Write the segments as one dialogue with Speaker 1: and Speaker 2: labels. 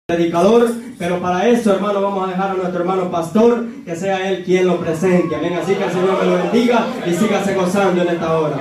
Speaker 1: predicador, pero para eso, hermano, vamos a dejar a nuestro hermano pastor, que sea él quien lo presente. Amén. Así que el Señor me lo bendiga y sígase gozando en esta hora.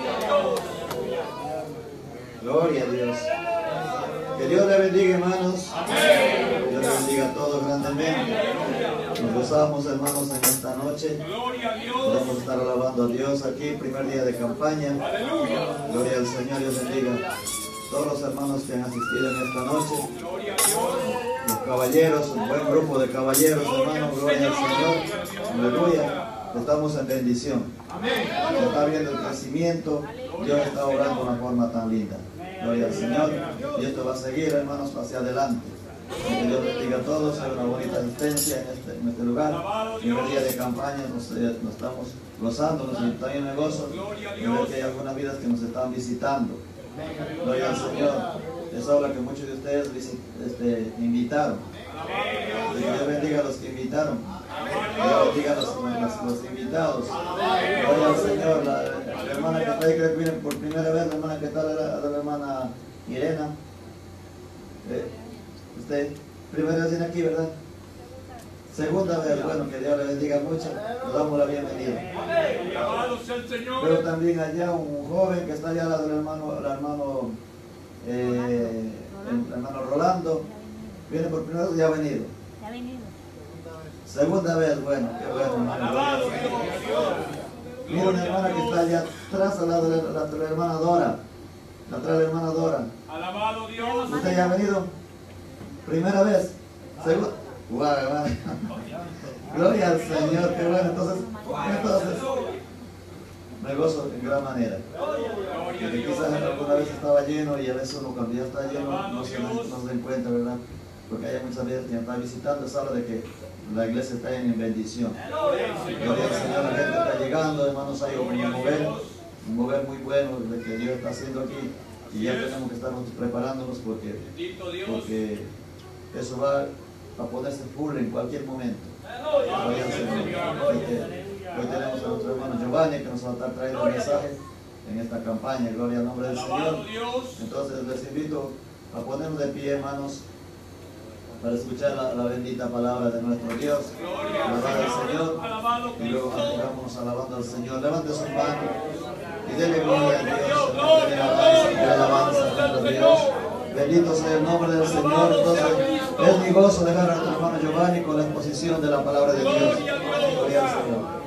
Speaker 2: Gloria a Dios. Que Dios le bendiga, hermanos. Amén. Dios le bendiga a todos grandemente. Nos gozamos, hermanos, en esta noche. Vamos a estar alabando a Dios aquí, primer día de campaña. Gloria al Señor. Dios bendiga a todos los hermanos que han asistido en esta noche. Los caballeros, un buen grupo de caballeros, hermanos. Gloria al Señor. Aleluya. Estamos en bendición. Se está viendo el crecimiento. Dios está obrando de una forma tan linda. Gloria al Señor. Y esto va a seguir, hermanos, hacia adelante. Que Dios bendiga a todos. Hay una bonita asistencia en este lugar. En el día de campaña nos estamos gozando, nos estamos en el gozo. Y ver que hay algunas vidas que nos están visitando. Gloria al Señor. Es obra que muchos de ustedes invitaron. Que Dios bendiga a los que invitaron. Que Dios bendiga a los invitados. Gloria al Señor. La hermana que está ahí, creo que viene por primera vez, la hermana que está, la hermana Irena. Usted, primera vez viene aquí, ¿verdad? Segunda vez, bueno, que Dios le bendiga mucho. Nos damos la bienvenida. Pero también allá un joven que está allá al lado del hermano Rolando. Viene por primera vez y ya ha venido. Segunda vez, bueno, qué bueno, hermano. Mira una hermana que está allá atrás al lado de la hermana Dora. Atrás de la hermana Dora.
Speaker 3: Alabado Dios.
Speaker 2: ¿Usted ya ha venido? Primera vez. Segunda. Wow, hermano. Gloria al Señor, qué bueno. Entonces, me gozo en gran manera. Porque quizás alguna vez estaba lleno y a veces uno cuando ya está lleno no se da cuenta, ¿verdad? Porque hay muchas veces que están visitando, es habla de que la iglesia está en bendición. Gloria al Señor, la gente está llegando, hermanos, hay un mover muy bueno de que Dios está haciendo aquí. Y ya tenemos que estar preparándonos porque eso va a ponerse full en cualquier momento. Gloria al Señor. Hoy tenemos a nuestro hermano Giovanni que nos va a estar trayendo un mensaje en esta campaña. Gloria al nombre del Señor. Entonces les invito a ponernos de pie, hermanos, para escuchar la bendita palabra de nuestro Dios. Alabar al Señor. Y luego sigamos alabando al Señor. Levante su mano y dele gloria a Dios. Dele alabanza a nuestro Dios. Bendito sea el nombre del Señor. Entonces es mi gozo dejar a nuestro hermano Giovanni con la exposición de la palabra de Dios. Gloria al Señor.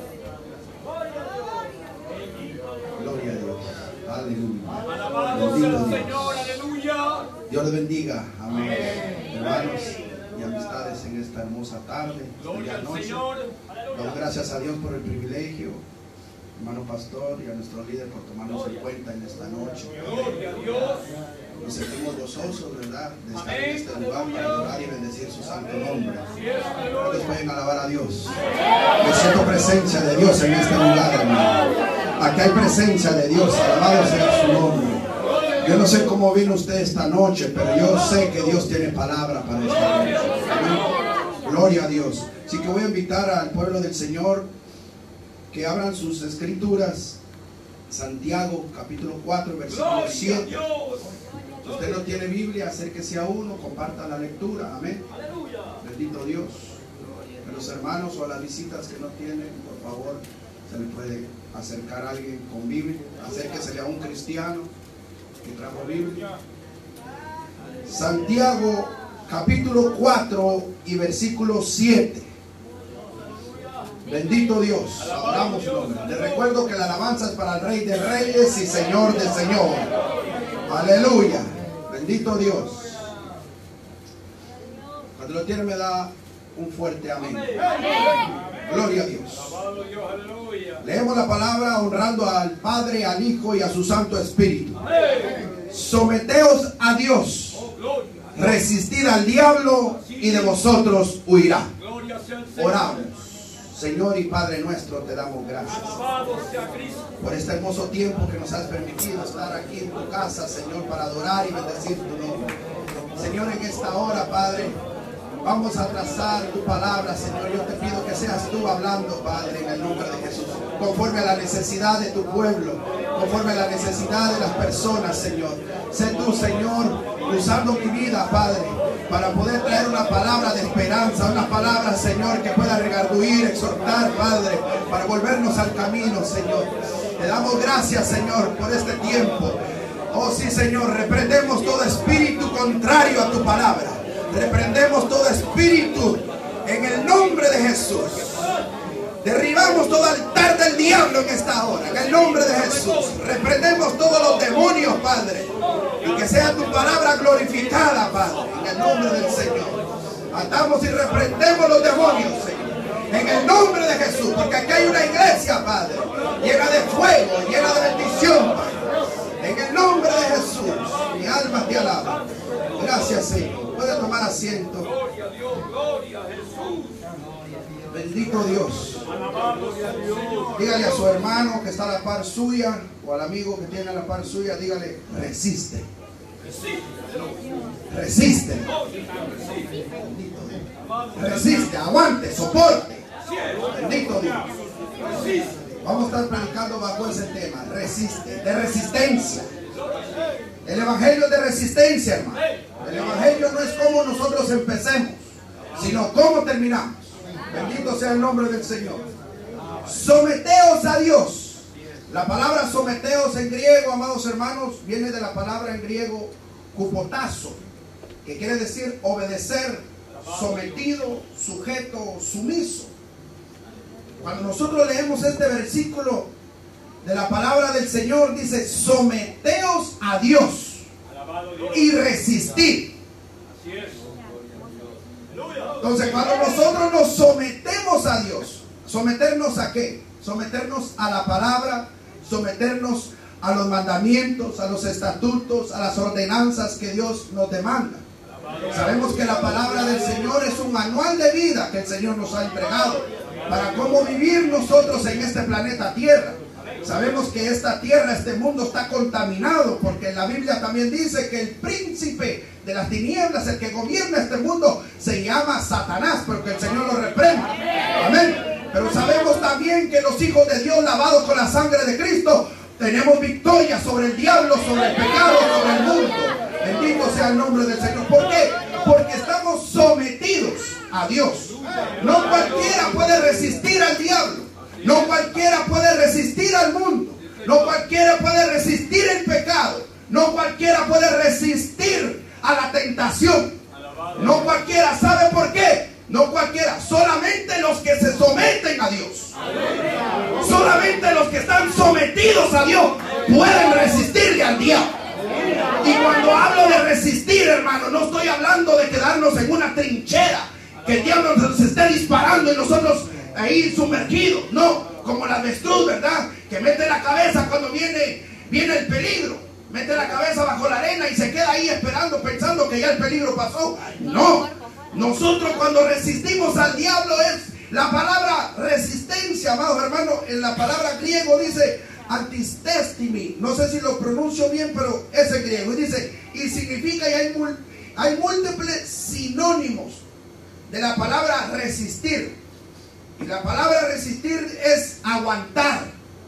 Speaker 4: Gloria a Dios. Aleluya. Bendito Dios. Dios les bendiga. Amén. Hermanos y amistades en esta hermosa tarde, esta noche. Damos gracias a Dios por el privilegio, hermano pastor, y a nuestro líder por tomarnos en cuenta en esta noche. Nos sentimos gozosos, ¿verdad?, de estar en este lugar para adorar y bendecir su santo nombre. ¿Cuántos pueden alabar a Dios? Yo siento presencia de Dios en este lugar, hermano. Aquí hay presencia de Dios, alabado sea su nombre. Yo no sé cómo vino usted esta noche, pero yo sé que Dios tiene palabra para esta noche. Amén. Gloria a Dios. Así que voy a invitar al pueblo del Señor que abran sus escrituras. Santiago capítulo 4 versículo 7. Si usted no tiene Biblia, acérquese a uno, comparta la lectura. Amén. Bendito Dios. A los hermanos o a las visitas que no tienen, por favor, se le puede acercar a alguien con Biblia. Acérquese a un cristiano que trajo Biblia. Santiago capítulo 4 y versículo 7. Bendito Dios. Adoramos su nombre. Les recuerdo que la alabanza es para el Rey de Reyes y Señor de Señor. Aleluya. Bendito Dios. Cuando lo tiene me da un fuerte amén. Gloria a Dios. Leemos la palabra honrando al Padre, al Hijo y a su Santo Espíritu. Someteos a Dios, resistid al diablo y de vosotros huirá. Oramos. Señor y Padre nuestro, te damos gracias por este hermoso tiempo que nos has permitido estar aquí en tu casa, Señor, para adorar y bendecir tu nombre. Señor, en esta hora, Padre, vamos a trazar tu palabra, Señor. Yo te pido que seas tú hablando, Padre, en el nombre de Jesús, conforme a la necesidad de tu pueblo, conforme a la necesidad de las personas, Señor. Sé tú, Señor, usando mi vida, Padre, para poder traer una palabra de esperanza, una palabra, Señor, que pueda redarguir, exhortar, Padre, para volvernos al camino, Señor. Te damos gracias, Señor, por este tiempo. Oh sí, Señor, reprendemos todo espíritu contrario a tu palabra. Reprendemos todo espíritu en el nombre de Jesús. Derribamos todo altar del diablo en esta hora, en el nombre de Jesús. Reprendemos todos los demonios, Padre, y que sea tu palabra glorificada, Padre, en el nombre del Señor. Atamos y reprendemos los demonios, Señor, en el nombre de Jesús, porque aquí hay una iglesia, Padre, llena de fuego, llena de bendición, Padre, en el nombre de Jesús. Mi alma te alaba. Gracias, Señor. Puede tomar asiento.
Speaker 3: Gloria a Dios, gloria a Jesús.
Speaker 4: Bendito Dios. Dígale a su hermano que está a la par suya, o al amigo que tiene a la par suya, dígale: resiste. Resiste. Resiste, aguante, soporte. Bendito Dios. Vamos a estar predicando bajo ese tema: resiste, de resistencia. El evangelio es de resistencia, hermano. El evangelio no es cómo nosotros empecemos, sino cómo terminamos. Bendito sea el nombre del Señor. Someteos a Dios. La palabra someteos en griego, amados hermanos, viene de la palabra en griego kupotazo, que quiere decir obedecer, sometido, sujeto, sumiso. Cuando nosotros leemos este versículo de la palabra del Señor, dice: someteos a Dios y resistid.
Speaker 3: Así es.
Speaker 4: Entonces, cuando nosotros nos sometemos a Dios, ¿someternos a qué? Someternos a la palabra, someternos a los mandamientos, a los estatutos, a las ordenanzas que Dios nos demanda. Sabemos que la palabra del Señor es un manual de vida que el Señor nos ha entregado para cómo vivir nosotros en este planeta Tierra. Sabemos que esta tierra, este mundo está contaminado, porque en la Biblia también dice que el príncipe de las tinieblas, el que gobierna este mundo, se llama Satanás, porque el Señor lo reprende. Amén. Pero sabemos también que los hijos de Dios, lavados con la sangre de Cristo, tenemos victoria sobre el diablo, sobre el pecado, sobre el mundo. Bendito sea el nombre del Señor. ¿Por qué? Porque estamos sometidos a Dios. No cualquiera puede resistir al diablo. No cualquiera puede resistir al mundo. No cualquiera puede resistir el pecado. No cualquiera puede resistir a la tentación. No cualquiera. ¿Sabe por qué? No cualquiera. Solamente los que se someten a Dios. Solamente los que están sometidos a Dios pueden resistirle al diablo. Y cuando hablo de resistir, hermano, no estoy hablando de quedarnos en una trinchera, que el diablo nos esté disparando y nosotros ahí sumergidos. No, como la avestruz, ¿verdad? Que mete la cabeza cuando viene el peligro. Mete la cabeza bajo la arena y se queda ahí esperando, pensando que ya el peligro pasó. No, nosotros cuando resistimos al diablo, es la palabra resistencia, amados hermanos. En la palabra griego dice antistestimi. No sé si lo pronuncio bien, pero es en griego. Y dice, y significa, y hay múltiples sinónimos de la palabra resistir. Y la palabra resistir es aguantar,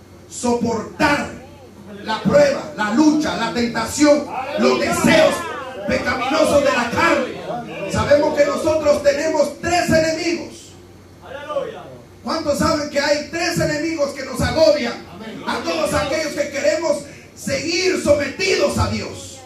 Speaker 4: soportar la prueba, la lucha, la tentación, los deseos pecaminosos de la carne. Sabemos que nosotros tenemos 3 enemigos. ¿Cuántos saben que hay 3 enemigos que nos agobian? A todos aquellos que queremos seguir sometidos a Dios.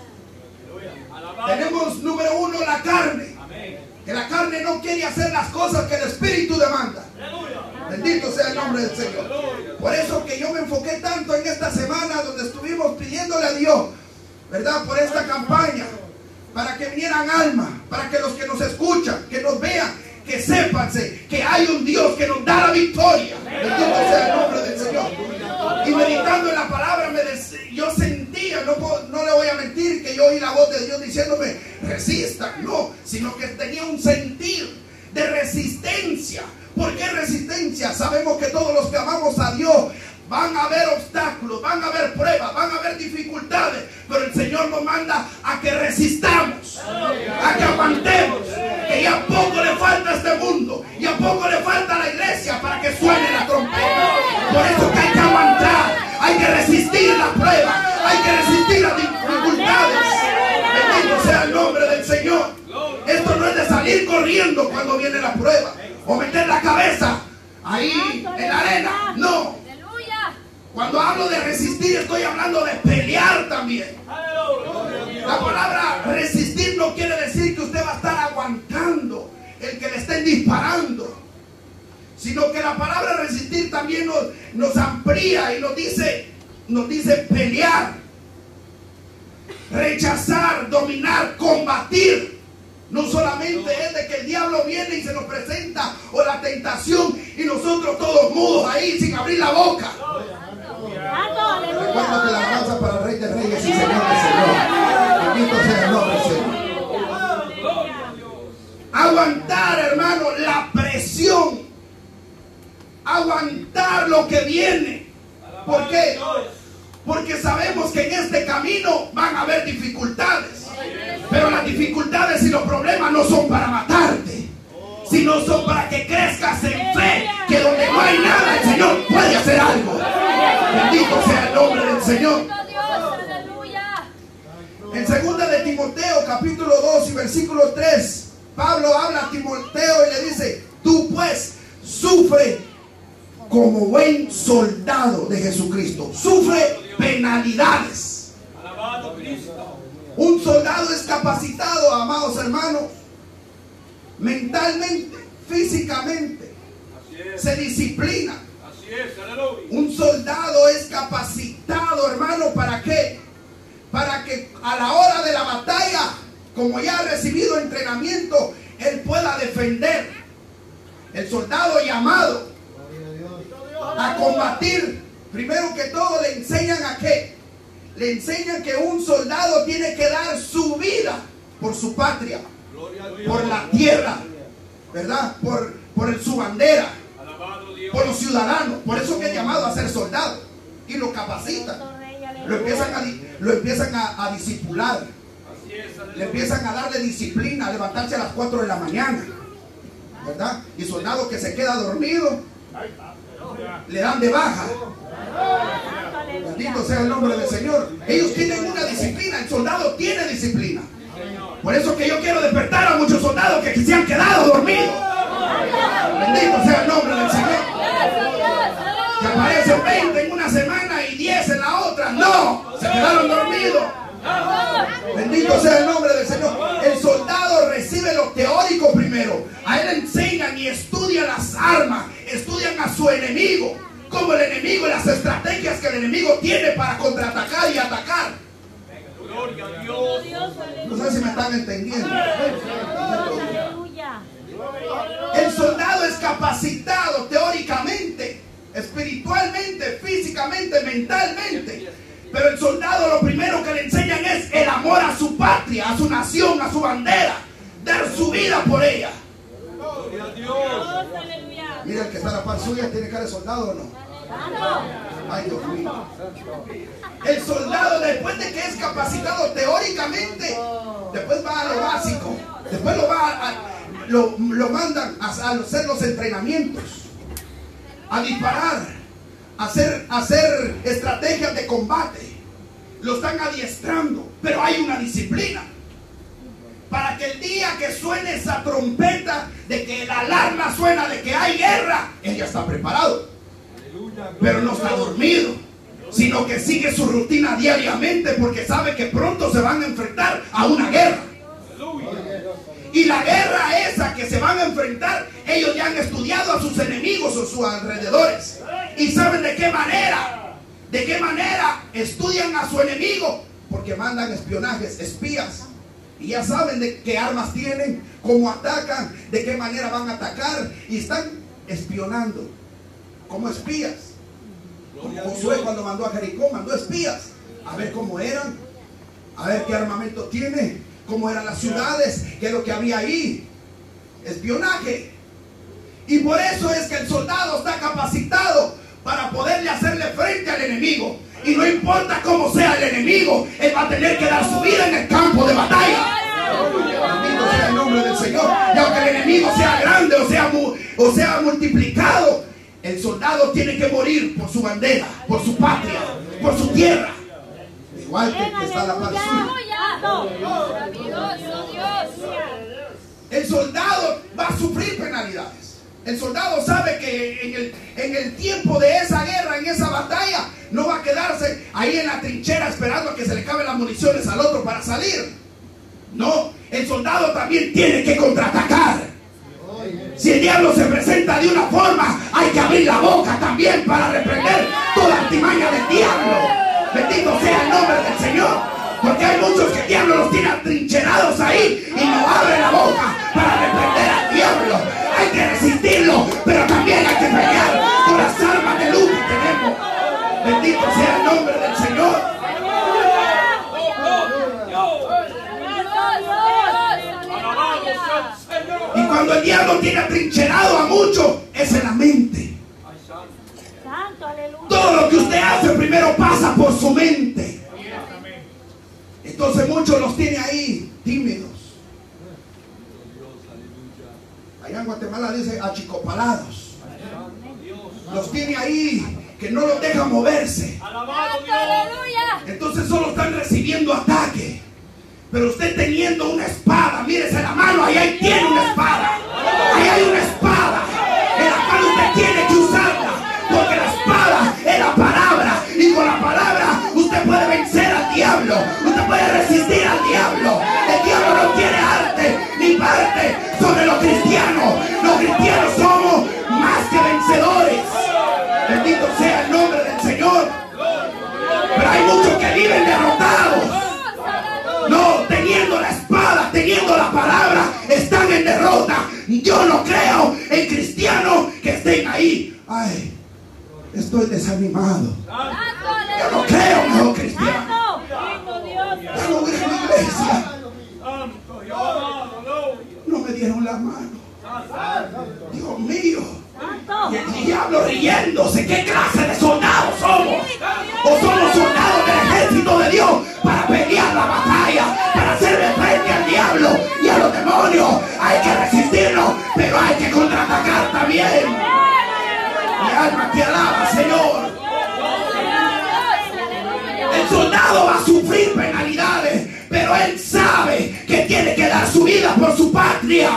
Speaker 4: Tenemos número 1, la carne. Que la carne no quiere hacer las cosas que el Espíritu demanda. Bendito sea el nombre del Señor. Por eso que yo me enfoqué tanto en esta semana, donde estuvimos pidiéndole a Dios, ¿verdad? Por esta campaña, para que vinieran almas, para que los que nos escuchan, que nos vean, que sépanse que hay un Dios que nos da la victoria. Bendito sea el nombre del Señor. Y meditando en la palabra, yo sentía, no le voy a mentir, que yo oí la voz de Dios diciéndome, resista. No, sino que tenía un sentir de resistencia. ¿Por qué resistencia? Sabemos que todos los que amamos a Dios, van a haber obstáculos, van a haber pruebas, van a haber dificultades, pero el Señor nos manda a que resistamos, a que aguantemos, que ya poco le falta a este mundo, y a poco le falta a la iglesia para que suene la trompeta. Por eso que hay que aguantar, hay que resistir la prueba, hay que resistir las dificultades. Bendito sea el nombre del Señor. Esto salir corriendo cuando viene la prueba, o meter la cabeza ahí en la arena. No. Cuando hablo de resistir, estoy hablando de pelear también. La palabra resistir no quiere decir que usted va a estar aguantando el que le estén disparando, sino que la palabra resistir también nos amplía y nos dice pelear, rechazar, dominar, combatir. No solamente es de que el diablo viene y se nos presenta, o la tentación, y nosotros todos mudos ahí sin abrir la boca.
Speaker 2: Recuerda que la alabanza para el Rey de Reyes y Señor de Señor. Bendito sea el nombre del Señor.
Speaker 4: Aguantar, hermano, la presión. Aguantar lo que viene. ¿Por qué? Porque sabemos que en este camino van a haber dificultades. Pero las dificultades y los problemas no son para matarte, sino son para que crezcas en fe, que donde no hay nada, el Señor puede hacer algo. Bendito sea el nombre del Señor. En 2 de Timoteo, capítulo 2 y versículo 3, Pablo habla a Timoteo y le dice: tú pues sufre como buen soldado de Jesucristo. Sufre penalidades.
Speaker 3: Alabado Cristo.
Speaker 4: Un soldado es capacitado, amados hermanos, mentalmente, físicamente. Se disciplina.
Speaker 3: Así es, aleluya.
Speaker 4: Un soldado es capacitado, hermano, ¿para qué? Para que a la hora de la batalla, como ya ha recibido entrenamiento, él pueda defender. El soldado llamado a combatir, primero que todo le enseñan a qué. Le enseñan que un soldado tiene que dar su vida por su patria, por la tierra, ¿verdad? Por su bandera, por los ciudadanos. Por eso que es llamado a ser soldado. Y lo capacitan. Lo empiezan a discipular. Le empiezan a darle disciplina, a levantarse a las 4 de la mañana, ¿verdad? Y soldado que se queda dormido, le dan de baja. Bendito sea el nombre del Señor. Ellos tienen una disciplina. El soldado tiene disciplina. Por eso que yo quiero despertar a muchos soldados que se han quedado dormidos. Bendito sea el nombre del Señor. Que aparecen 20 en una semana y 10 en la otra. No, se quedaron dormidos. Bendito sea el nombre del Señor. El soldado recibe lo teórico primero. A él le enseñan y estudian las armas, estudian a su enemigo, como el enemigo y las estrategias que el enemigo tiene para contraatacar y atacar.
Speaker 3: Gloria a Dios.
Speaker 4: No sé si me están entendiendo. El soldado es capacitado teóricamente, espiritualmente, físicamente, mentalmente. Pero el soldado lo primero que le enseñan es el amor a su patria, a su nación, a su bandera. Dar su vida por ella.
Speaker 3: Gloria a Dios.
Speaker 4: Mira, el que está a la par suya tiene cara de soldado, ¿o no? Ay, Dios mío. El soldado, después de que es capacitado teóricamente, después va a lo básico. Después lo mandan a hacer los entrenamientos, a disparar, a hacer estrategias de combate. Lo están adiestrando, pero hay una disciplina. Para que el día que suene esa trompeta de que la alarma suena de que hay guerra, él ya está preparado. Pero no está dormido, sino que sigue su rutina diariamente, porque sabe que pronto se van a enfrentar a una guerra. Y la guerra esa que se van a enfrentar, ellos ya han estudiado a sus enemigos o sus alrededores, y saben de qué manera estudian a su enemigo, porque mandan espionajes, espías. Y ya saben de qué armas tienen, cómo atacan, de qué manera van a atacar. Y están espionando como espías. Como Josué cuando mandó a Jericó, mandó espías a ver cómo eran, a ver qué armamento tiene, cómo eran las ciudades, qué es lo que había ahí. Espionaje. Y por eso es que el soldado está capacitado para poderle hacerle frente al enemigo. Y no importa cómo sea el enemigo, él va a tener que dar su vida en el campo de batalla. Bendito sea el nombre del Señor. Y aunque el enemigo sea grande o sea multiplicado, el soldado tiene que morir por su bandera, por su patria, por su tierra. Igual que el que está a la par suya. El soldado va a sufrir penalidades. El soldado sabe que en el tiempo de esa guerra, en esa batalla, no va a quedarse ahí en la trinchera esperando a que se le acaben las municiones al otro para salir. No, el soldado también tiene que contraatacar. Si el diablo se presenta de una forma, hay que abrir la boca también para reprender toda artimaña del diablo. Bendito sea el nombre del Señor. Porque hay muchos que el diablo los tiene atrincherados ahí y no abren la boca para reprender al diablo. Hay que resistirlo, pero también hay que pelear con las armas de luz que tenemos. Bendito sea el nombre del Señor. Y cuando el diablo tiene atrincherado a muchos, es en la mente. Todo lo que usted hace primero pasa por su mente. Entonces muchos los tiene ahí tímidos. Allá en Guatemala dice achicopalados. Los tiene ahí que no los deja moverse. Entonces solo están recibiendo ataque. Pero usted teniendo una espada, mírese la mano, ahí tiene una espada. Ahí hay una espada en la cual usted tiene que usarla. Porque la espada es la palabra. Y con la palabra usted puede vencer al diablo. Usted puede resistir al diablo. El diablo no tiene arte ni parte sobre los cristianos. Los cristianos somos más que vencedores. Bendito sea el nombre del Señor. Pero hay muchos que viven derrotados. No, teniendo la espada, teniendo la palabra, están en derrota. Yo no creo en cristianos que estén ahí. Ay, estoy desanimado. Yo no creo en los cristianos. Ya no voy a la iglesia. No me dieron la mano. Dios mío. Y el diablo riéndose. ¿Qué clase de soldados somos? ¿O somos soldados del ejército de Dios para pelear la batalla, para hacerle frente al diablo y a los demonios? Hay que resistirnos, pero hay que contraatacar también. Mi alma te alaba, Señor. El soldado va a sufrir penalidades, pero él sabe que tiene que dar su vida por su patria.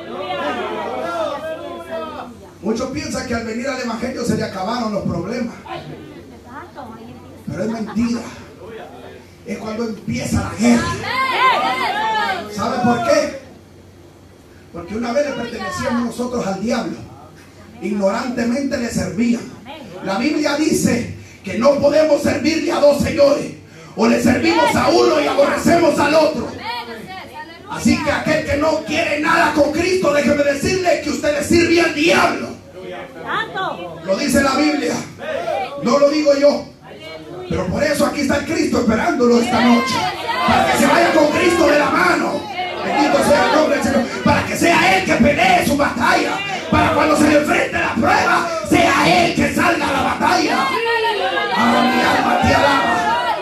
Speaker 4: Muchos piensan que al venir al evangelio se le acabaron los problemas. Pero es mentira. Es cuando empieza la guerra. ¿Sabe por qué? Porque una vez le pertenecíamos nosotros al diablo. Ignorantemente le servían. La Biblia dice que no podemos servirle a dos señores. O le servimos a uno y aborrecemos al otro. Así que aquel que no quiere nada con Cristo, déjeme decirle que usted le sirve al diablo. Lo dice la Biblia. No lo digo yo. Pero por eso aquí está el Cristo esperándolo esta noche. Para que se vaya con Cristo de la mano. Bendito sea el nombre del Señor. Para que sea Él que pelee su batalla. Para cuando se le enfrente la prueba, sea Él que salga a la batalla. Ah, mi alma te alaba.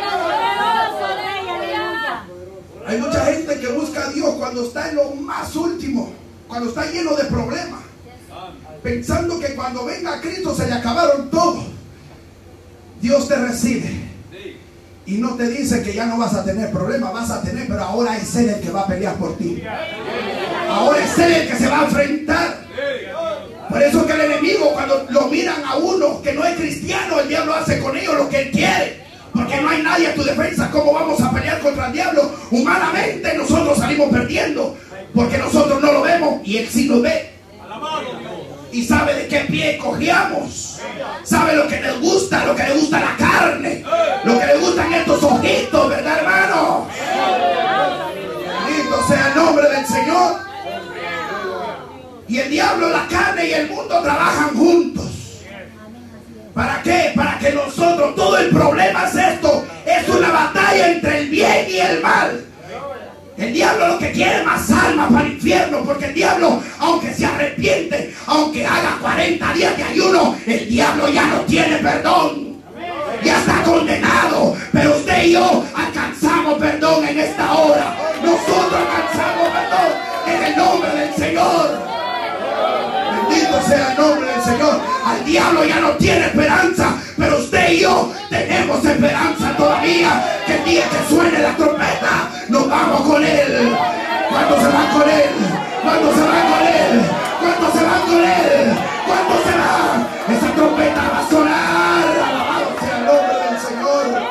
Speaker 4: Hay mucha gente que busca a Dios cuando está en lo más último, cuando está lleno de problemas, pensando que cuando venga a Cristo se le acabaron todos. Dios te recibe y no te dice que ya no vas a tener problemas, vas a tener, pero ahora es Él el que va a pelear por ti. Ahora es Él el que se va a enfrentar. Por eso que el enemigo, cuando lo miran a uno que no es cristiano, el diablo hace con ellos lo que él quiere. Porque no hay nadie a tu defensa. ¿Cómo vamos a pelear contra el diablo? Humanamente nosotros salimos perdiendo, porque nosotros no lo vemos y Él sí lo ve. Y sabe de qué pie cojeamos. Sabe lo que les gusta, lo que le gusta la carne, lo que le gustan estos ojitos, ¿verdad, hermano? Bendito sea el nombre del Señor. Y el diablo, la carne y el mundo trabajan juntos. ¿Para qué? Para que nosotros, todo el problema es esto, es una batalla entre el bien y el mal. El diablo lo que quiere es más almas para el infierno, porque el diablo, aunque se arrepiente, aunque haga 40 días de ayuno, el diablo ya no tiene perdón. Ya está condenado. Pero usted y yo alcanzamos perdón en esta hora. Nosotros alcanzamos perdón en el nombre del Señor. Bendito sea el nombre del Señor. Al diablo ya no tiene esperanza, pero usted y yo tenemos esperanza todavía. Que el día que suene la trompeta, nos vamos con Él. Cuando se va con Él, ¿Cuántos se van con Él? ¿Cuántos se van con Él? ¿Cuántos se van? Esa trompeta va a sonar. Alabado sea el nombre del Señor.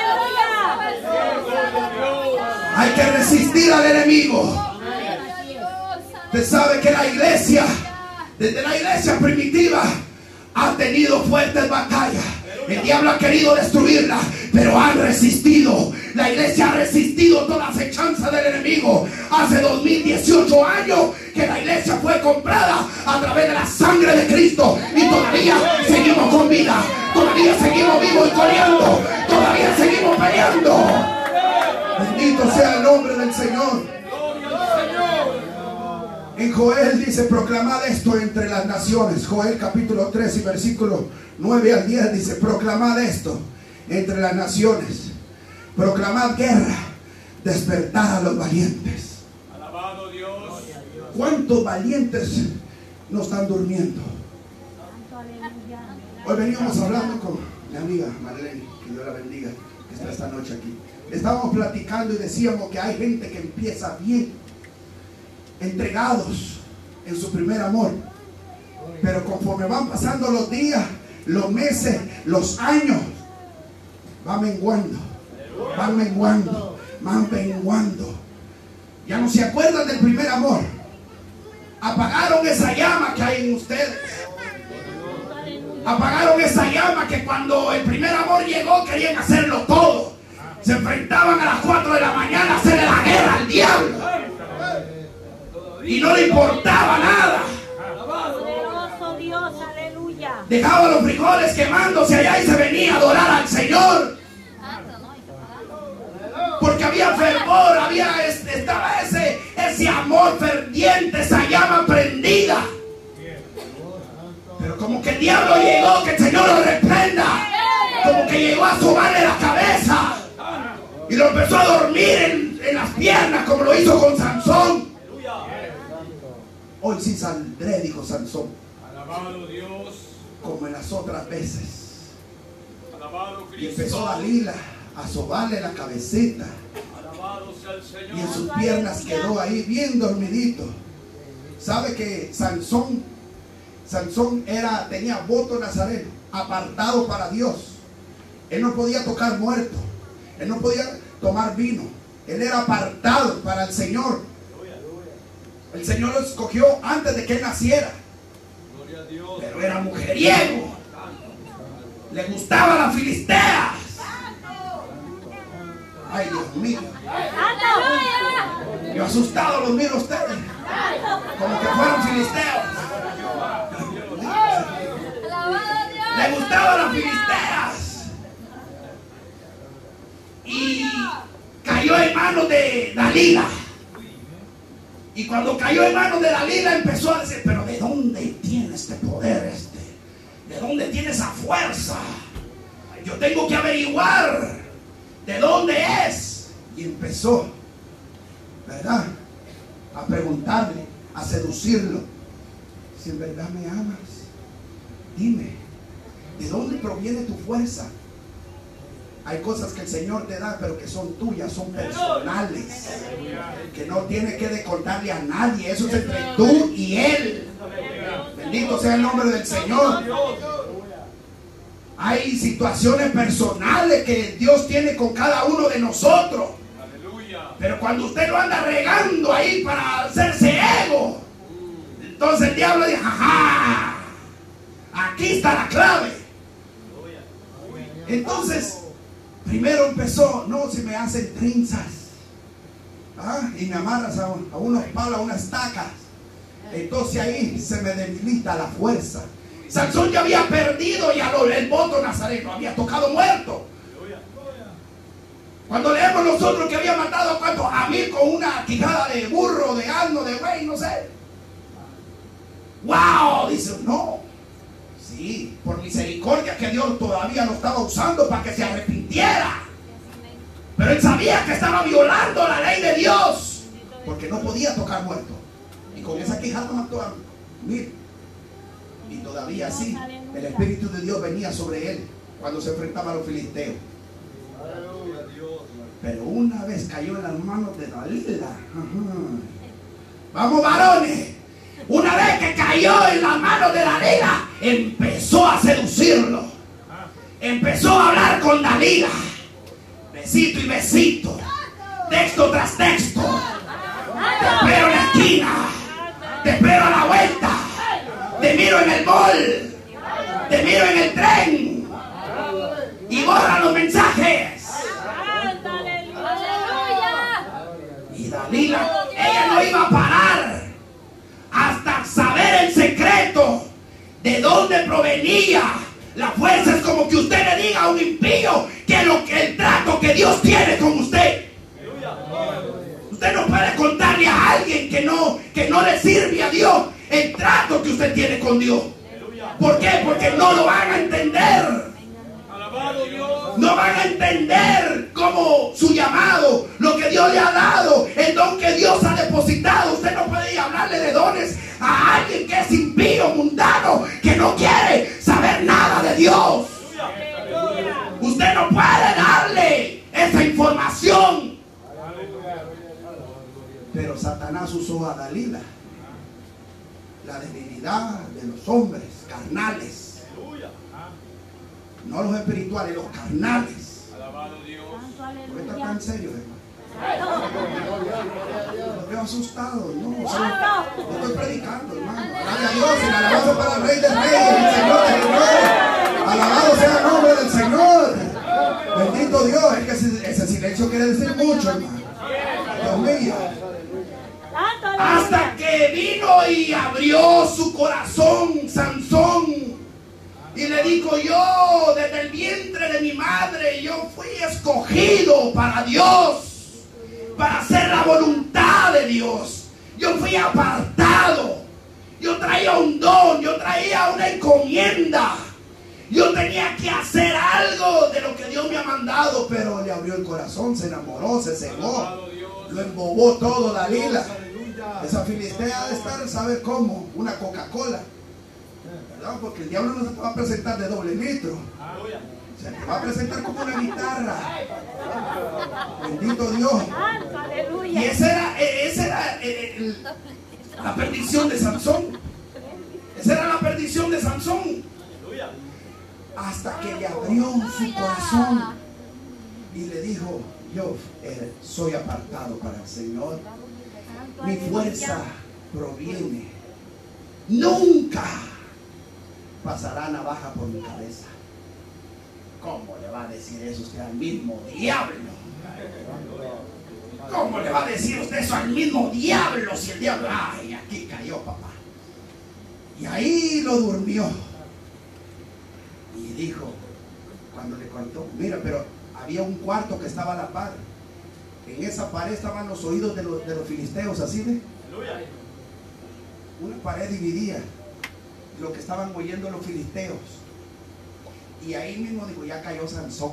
Speaker 4: Hay que resistir al enemigo. Usted sabe que la iglesia, desde la iglesia primitiva, ha tenido fuertes batallas. El diablo ha querido destruirla, pero han resistido. La iglesia ha resistido toda acechanza del enemigo. Hace 2018 años que la iglesia fue comprada a través de la sangre de Cristo. Y todavía seguimos con vida. Todavía seguimos vivos y coleando. Todavía seguimos peleando. Bendito sea el nombre del Señor. En Joel dice: proclamad esto entre las naciones. Joel capítulo 3 y versículo 9 al 10 dice: proclamad esto entre las naciones. Proclamad guerra. Despertad a los valientes.
Speaker 3: Alabado Dios.
Speaker 4: ¿Cuántos valientes no están durmiendo? Hoy veníamos hablando con mi amiga Marlene, que Dios la bendiga, que está esta noche aquí. Estábamos platicando y decíamos que hay gente que empieza bien, entregados en su primer amor, pero conforme van pasando los días, los meses, los años, van menguando, van menguando, van menguando. Ya no se acuerdan del primer amor. Apagaron esa llama que hay en ustedes. Apagaron esa llama que cuando el primer amor llegó querían hacerlo todo. Se enfrentaban a las 4 de la mañana a hacerle la guerra al diablo. Y no le importaba nada.
Speaker 5: Poderoso Dios, aleluya.
Speaker 4: Dejaba los frijoles quemándose allá y se venía a adorar al Señor. Porque había fervor, estaba ese amor ferviente, esa llama prendida. Pero como que el diablo llegó, que el Señor lo reprenda. Como que llegó a sobarle la cabeza. Y lo empezó a dormir en las piernas, como lo hizo con Sansón. Hoy sí saldré, dijo Sansón.
Speaker 3: Alabado Dios.
Speaker 4: Como en las otras veces.
Speaker 3: Alabado Cristo.
Speaker 4: Y empezó Dalila a sobarle la cabecita.
Speaker 3: Alabado sea el Señor.
Speaker 4: Y en sus piernas quedó ahí bien dormidito. ¿Sabe que Sansón tenía voto nazareno, apartado para Dios? Él no podía tocar muerto. Él no podía tomar vino. Él era apartado para el Señor. El Señor lo escogió antes de que él naciera.
Speaker 3: Gloria a Dios.
Speaker 4: Pero era mujeriego. Le gustaban las filisteas. Ay, Dios mío. Yo asustado los miro a ustedes. Como que fueron filisteos. Le gustaban las filisteas. Y cayó en manos de Dalila. Y cuando cayó en manos de Dalila empezó a decir: pero ¿de dónde tiene este poder este? ¿De dónde tiene esa fuerza? Yo tengo que averiguar de dónde es. Y empezó, ¿verdad?, a preguntarle, a seducirlo. Si en verdad me amas, dime, ¿de dónde proviene tu fuerza? Hay cosas que el Señor te da, pero que son tuyas, son personales, que no tiene que contarle a nadie. Eso es entre tú y Él. Bendito sea el nombre del Señor. Hay situaciones personales que Dios tiene con cada uno de nosotros. Pero cuando usted lo anda regando ahí para hacerse ego, entonces el diablo dice: ¡ajá! Aquí está la clave. Entonces, primero empezó: no, si me hacen trinzas, y me amarras a unos palos, a unas estacas, entonces ahí se me debilita la fuerza. Sansón ya había perdido ya el voto nazareno, había tocado muerto. Cuando leemos nosotros que había matado a 1000 con una quijada de burro, de asno, de buey, no sé. ¡Wow! Dice: no. Sí, por misericordia que Dios todavía lo estaba usando para que se arrepintiera. Pero él sabía que estaba violando la ley de Dios, porque no podía tocar muerto. Y con esa quijada mató a 1000. Y todavía así, el Espíritu de Dios venía sobre él cuando se enfrentaba a los filisteos. Pero una vez cayó en las manos de Dalila. Vamos, varones. Una vez que cayó en las manos de Dalila, empezó a seducirlo. Empezó a hablar con Dalila. Besito y besito. Texto tras texto. Te espero en la esquina. Te espero a la vuelta. Te miro en el mall. Te miro en el tren. Y borra los mensajes. Y Dalila, ella no iba a parar hasta saber el secreto de dónde provenía la fuerza. Es como que usted le diga a un impío que el trato que Dios tiene con usted. Usted no puede contarle a alguien que no le sirve a Dios el trato que usted tiene con Dios. ¿Por qué? Porque no lo van a entender. No van a entender cómo su llamado, lo que Dios le ha dado, el don que Dios ha depositado. Usted no puede ir a hablarle de dones a alguien que es impío, mundano, que no quiere saber nada de Dios. Usted no puede darle esa información. Pero Satanás usó a Dalila, la debilidad de los hombres carnales. No los espirituales, los carnales.
Speaker 3: Alabado Dios.
Speaker 4: ¿Por qué está tan serio, hermano? Los veo asustados. No estoy predicando, hermano. Gloria a Dios y la alabanza para el Rey del Rey, el Señor del Señor. Alabado sea el nombre del Señor. Bendito Dios. Es que ese silencio quiere decir mucho, hermano. Dios mío. Hasta que vino y abrió su corazón Sansón. Y le dijo: yo desde el vientre de mi madre, yo fui escogido para Dios, para hacer la voluntad de Dios. Yo fui apartado. Yo traía un don, yo traía una encomienda. Yo tenía que hacer algo de lo que Dios me ha mandado. Pero le abrió el corazón, se enamoró, se cegó. Lo embobó todo Dalila. Esa filistea ha de estar, ¿sabe cómo? Una Coca-Cola. Porque el diablo no se te va a presentar de doble litro. Se te va a presentar como una guitarra. Bendito Dios. Y esa era la perdición de Sansón. Esa era la perdición de Sansón. Hasta que le abrió su corazón y le dijo: yo soy apartado para el Señor. Mi fuerza proviene. Nunca pasará navaja por mi cabeza. ¿Cómo le va a decir eso usted al mismo diablo? ¿Cómo le va a decir usted eso al mismo diablo? Si el diablo, ay, aquí cayó, papá. Y ahí lo durmió. Y dijo, cuando le contó, mira, pero había un cuarto que estaba a la par. En esa pared estaban los oídos de los filisteos, así de. Una pared dividía lo que estaban oyendo los filisteos. Y ahí mismo dijo: ya cayó Sansón.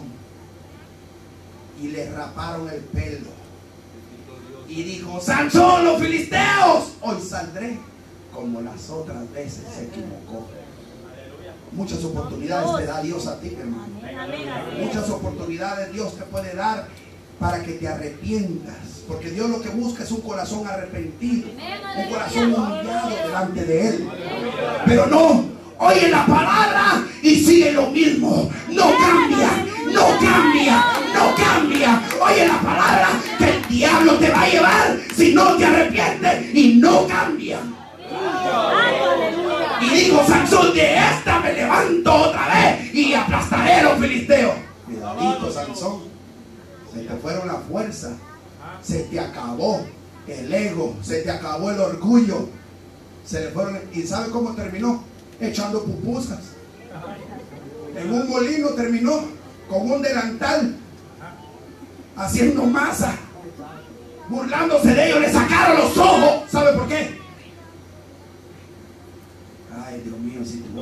Speaker 4: Y le raparon el pelo. Y dijo: Sansón, los filisteos, hoy saldré. Como las otras veces se equivocó. Muchas oportunidades te da Dios a ti, hermano. Muchas oportunidades Dios te puede dar para que te arrepientas. Porque Dios lo que busca es un corazón arrepentido, un corazón humillado delante de Él. Pero no, oye la palabra y sigue lo mismo. No cambia, no cambia, no cambia. Oye la palabra que el diablo te va a llevar si no te arrepientes y no cambia. Y dijo Sansón: de esta me levanto otra vez y aplastaré a los filisteos. Cuidadito, Sansón, se te fueron las fuerzas, se te acabó el ego, se te acabó el orgullo, se le fueron. ¿Y sabe cómo terminó? Echando pupusas. En un molino terminó con un delantal, haciendo masa, burlándose de ellos. Le sacaron los ojos. ¿Sabe por qué? Ay, Dios mío,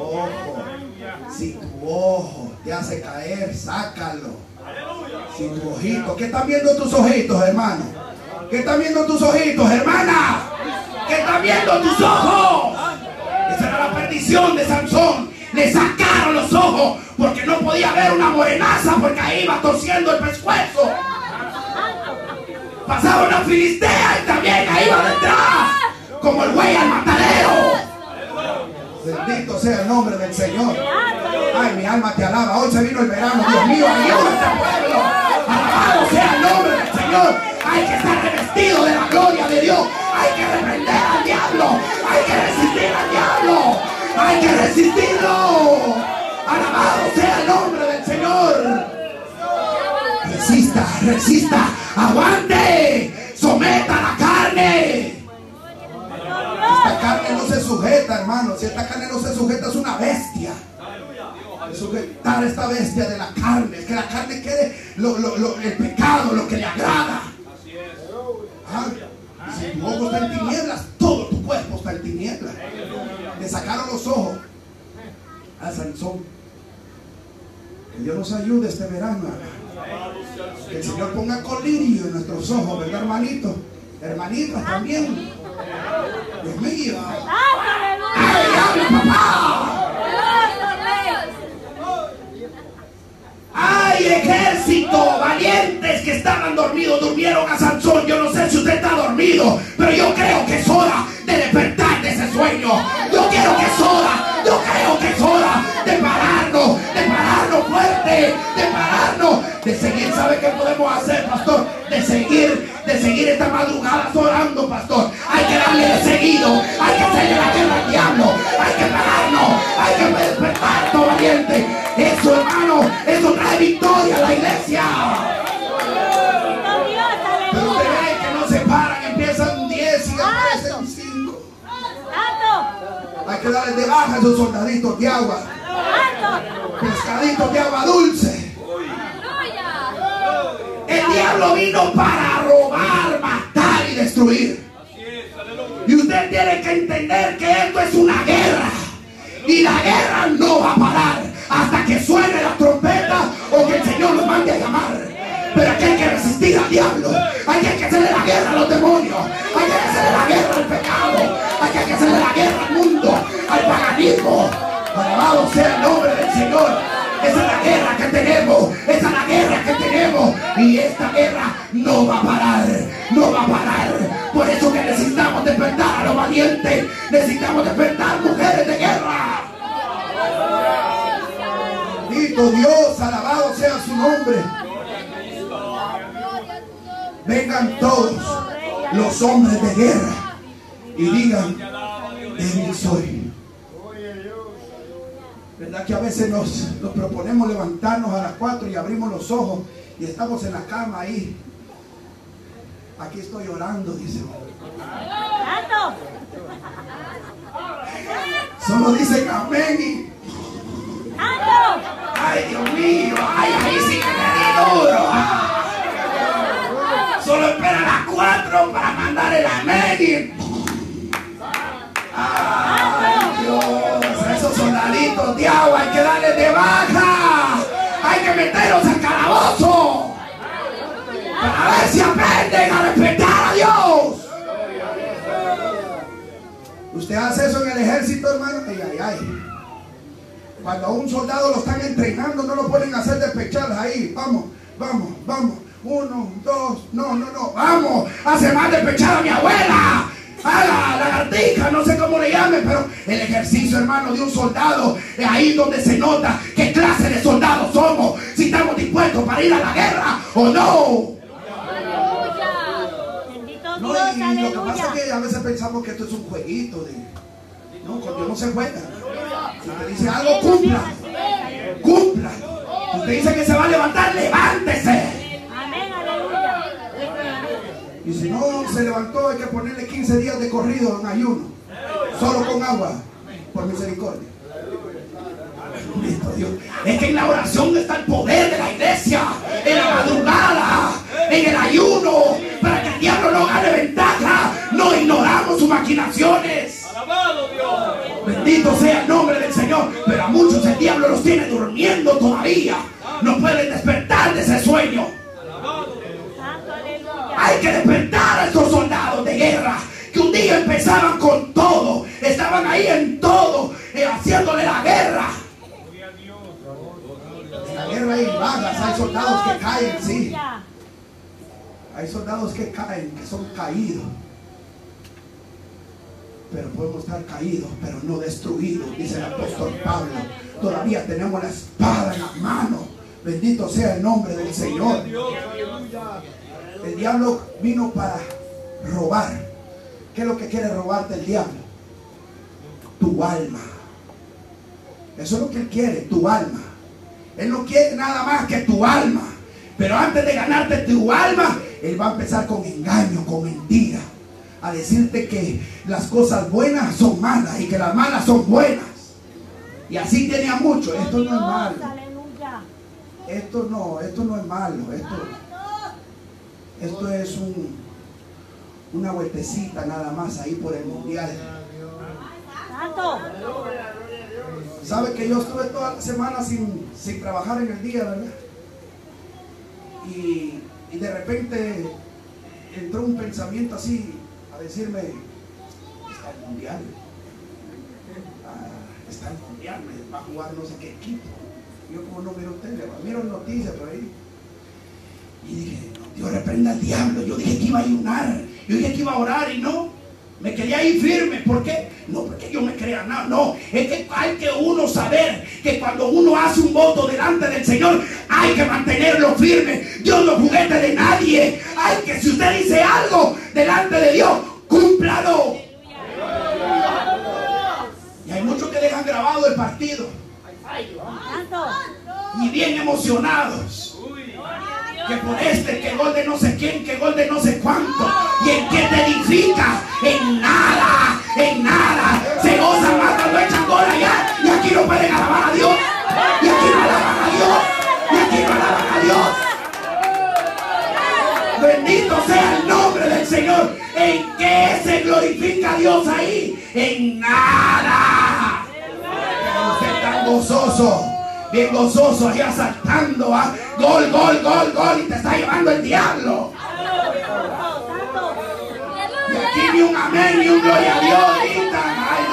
Speaker 4: si tu ojo te hace caer, sácalo. Si tu ojito, ¿qué están viendo tus ojitos, hermano? ¿Qué están viendo tus ojitos, hermana? ¿Qué están viendo tus ojos? Esa era la perdición de Sansón. Le sacaron los ojos porque no podía ver una morenaza, porque ahí iba torciendo el pescuezo. Pasaba una filistea y también ahí iba detrás como el buey al matadero. Bendito sea el nombre del Señor. Ay, mi alma te alaba. Hoy se vino el verano, Dios mío, ayuda a este pueblo. Alabado sea el nombre del Señor. Hay que estar revestido de la gloria de Dios. Hay que reprender al diablo. Hay que resistir al diablo. Hay que resistirlo. Alabado sea el nombre del Señor. Resista, resista, aguante, someta la carne. Esta carne no se sujeta, hermano. Si esta carne no se sujeta, es una bestia. Sujetar esta bestia de la carne, que la carne quede el pecado, lo que le agrada. Ah, si tu ojo está en tinieblas, todo tu cuerpo está en tinieblas. Le sacaron los ojos a Sansón. Que Dios nos ayude este verano. Que el Señor ponga colirio en nuestros ojos, ¿verdad, hermanito? Hermanitas también. Dios mío. ¡Ay, habla, papá! ¡Ay, ejército! Valientes que estaban dormidos, durmieron a Sansón. Yo no sé si usted está dormido, pero yo creo que es hora de despertar de ese sueño. Yo creo que es hora de pararnos fuerte, de pararnos, de seguir. ¿Sabe qué podemos hacer, pastor? De seguir esta madrugada orando, pastor. Hay que darle de seguido, hay que hacerle la guerra al diablo, hay que pararnos, hay que despertar todo valiente. Eso, hermano, eso trae victoria a la iglesia. Pero ustedes ven que no se paran, empiezan 10 y aparecen 5. Hay que darles de baja a esos soldaditos de agua, pescaditos de agua dulce. El diablo vino para robar, matar y destruir. Y usted tiene que entender que esto es una guerra. Y la guerra no va a parar hasta que suene la trompeta o que el Señor nos mande a llamar. Pero aquí hay que resistir al diablo. Aquí hay que hacerle la guerra a los demonios. Hay que hacerle la guerra al pecado. Hay que hacerle la guerra al mundo, al paganismo. Alabado sea el nombre del Señor. Esa es la guerra que tenemos. Esa es la guerra que tenemos. Y esta guerra no va a parar. No va a parar. Por eso que necesitamos despertar a los valientes. Necesitamos despertar mujeres de guerra. Bendito Dios, alabado sea su nombre. Vengan todos los hombres de guerra y digan: débil soy. ¿Verdad que a veces nos proponemos levantarnos a las 4 y abrimos los ojos y estamos en la cama ahí? Aquí estoy orando, dice. Solo dicen amén y... ¡ay, Dios mío! ¡Ay, ahí sí que le di duro! Solo espera las 4 para mandar el amén y... ¡ay, Dios! Esos soldaditos de agua hay que darles de baja. Hay que meterlos al calabozo para ver si aprenden a respetar a Dios. ¿Usted hace eso en el ejército, hermano? Ay, ay, ay. Cuando a un soldado lo están entrenando, no lo pueden hacer despechar ahí. Vamos, vamos, vamos. 1, 2, no. Vamos, hace más despechar a mi abuela. A la lagartija, no sé cómo le llamen, pero el ejercicio, hermano, de un soldado es ahí donde se nota qué clase de soldados somos, si estamos dispuestos para ir a la guerra o no. No, y lo que pasa es que a veces pensamos que esto es un jueguito no, con Dios no se juega. Si usted dice algo, cumpla. Si usted dice que se va a levantar, levántese. Y si no se levantó, hay que ponerle 15 días de corrido en ayuno, solo con agua, por misericordia. Dios. Es que en la oración está el poder de la iglesia, en la madrugada, en el ayuno, para que el diablo no gane ventaja. No ignoramos sus maquinaciones. Bendito sea el nombre del Señor. Pero a muchos el diablo los tiene durmiendo todavía. No pueden despertar de ese sueño. Hay que despertar a estos soldados de guerra que un día empezaban con todo, estaban ahí en todo, haciéndole la guerra. En la guerra hay vagas, hay soldados que caen, sí. Hay soldados que caen, que son caídos. pero podemos estar caídos, pero no destruidos, dice el apóstol Pablo. Todavía tenemos la espada en la mano. Bendito sea el nombre del Señor. El diablo vino para robar. ¿Qué es lo que quiere robarte el diablo? Tu alma. Eso es lo que él quiere, tu alma. Él no quiere nada más que tu alma. Pero antes de ganarte tu alma, él va a empezar con engaño, con mentira, a decirte que las cosas buenas son malas y que las malas son buenas. Y así tiene a muchos. Esto no es malo. Esto no es malo. Esto es una vueltecita nada más ahí por el mundial. ¿Sabe que yo estuve toda la semana sin trabajar en el día, verdad? Y de repente entró un pensamiento así a decirme, está el mundial. Está el mundial, va a jugar no sé qué equipo. Yo como no miro tele, miro noticias por ahí. Y dije, no, Dios reprenda al diablo. Yo dije que iba a ayunar, yo dije que iba a orar y no. Me quedé ahí firme. ¿Por qué? No porque yo me crea nada. No, es que hay que uno saber que cuando uno hace un voto delante del Señor, hay que mantenerlo firme. Dios no es juguete de nadie. Hay que, si usted dice algo delante de Dios, cúmplalo. Y hay muchos que dejan grabado el partido y bien emocionados. Que por que gol de no sé quién, que gol de no sé cuánto. ¿Y en qué te edifica? En nada, en nada. Se gozan más cuando echan gol allá. Y aquí no pueden alabar a Dios. Y aquí no alaban a Dios. Y aquí no alaban a Dios. Bendito sea el nombre del Señor. ¿En qué se glorifica a Dios ahí? En nada. Usted tan gozoso, bien gozoso, ahí asaltando, gol, gol, gol, gol, y te está llevando el diablo. Y aquí ni un amén, ni un gloria a Dios ahorita. Ay,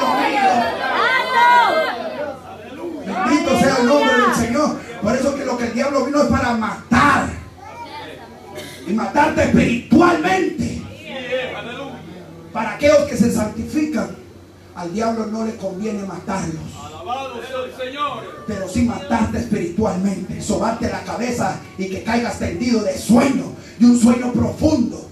Speaker 4: Dios mío. Bendito sea el nombre del Señor. Por eso que lo que el diablo vino es para matar. Y matarte espiritualmente. Para aquellos que se santifican, al diablo no le conviene matarlos. Pero sí matarte espiritualmente, sobarte la cabeza y que caigas tendido de sueño, de un sueño profundo.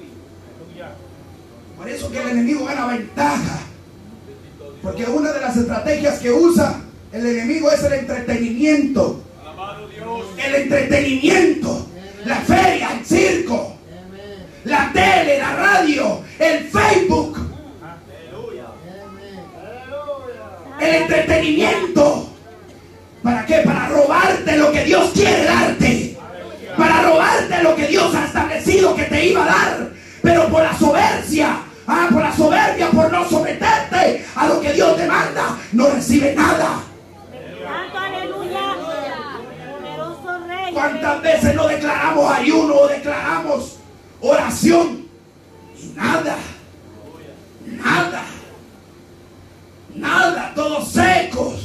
Speaker 4: Por eso que el enemigo gana ventaja, porque una de las estrategias que usa el enemigo es el entretenimiento. El entretenimiento, la feria, el circo, la tele, la radio, el Facebook, el entretenimiento. ¿Para qué? Para robarte lo que Dios quiere darte, para robarte lo que Dios ha establecido que te iba a dar, pero por la soberbia, por no someterte a lo que Dios te manda, no recibe nada. ¿Cuántas veces no declaramos ayuno o declaramos oración? Y nada, nada, nada, todos secos.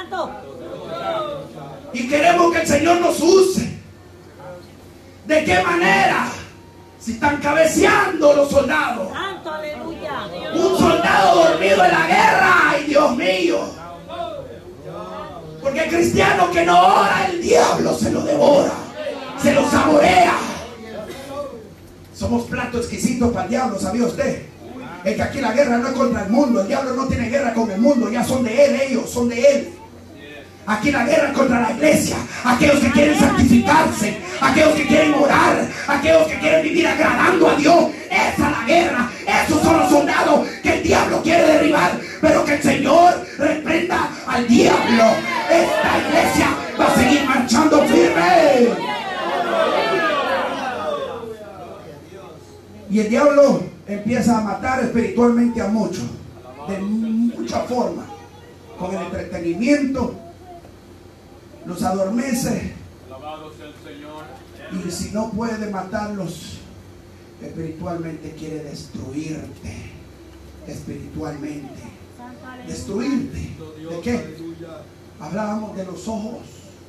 Speaker 4: Y queremos que el Señor nos use. ¿De qué manera? Si están cabeceando los soldados. Un soldado dormido en la guerra. ¡Ay, Dios mío! Porque el cristiano que no ora, el diablo se lo devora, se lo saborea. Somos plato exquisito para el diablo, ¿sabía usted? Es que aquí la guerra no es contra el mundo. El diablo no tiene guerra con el mundo. Ya son de él, ellos son de él. Aquí la guerra es contra la iglesia, aquellos que quieren santificarse, aquellos que quieren orar, aquellos que quieren vivir agradando a Dios. Esa es la guerra. Esos son los soldados que el diablo quiere derribar. Pero que el Señor reprenda al diablo. Esta iglesia va a seguir marchando firme. Y el diablo empieza a matar espiritualmente a muchos, de mucha forma, con el entretenimiento. Los adormece. Y si no puede matarlos espiritualmente, quiere destruirte espiritualmente. Destruirte. ¿De qué? Hablábamos de los ojos.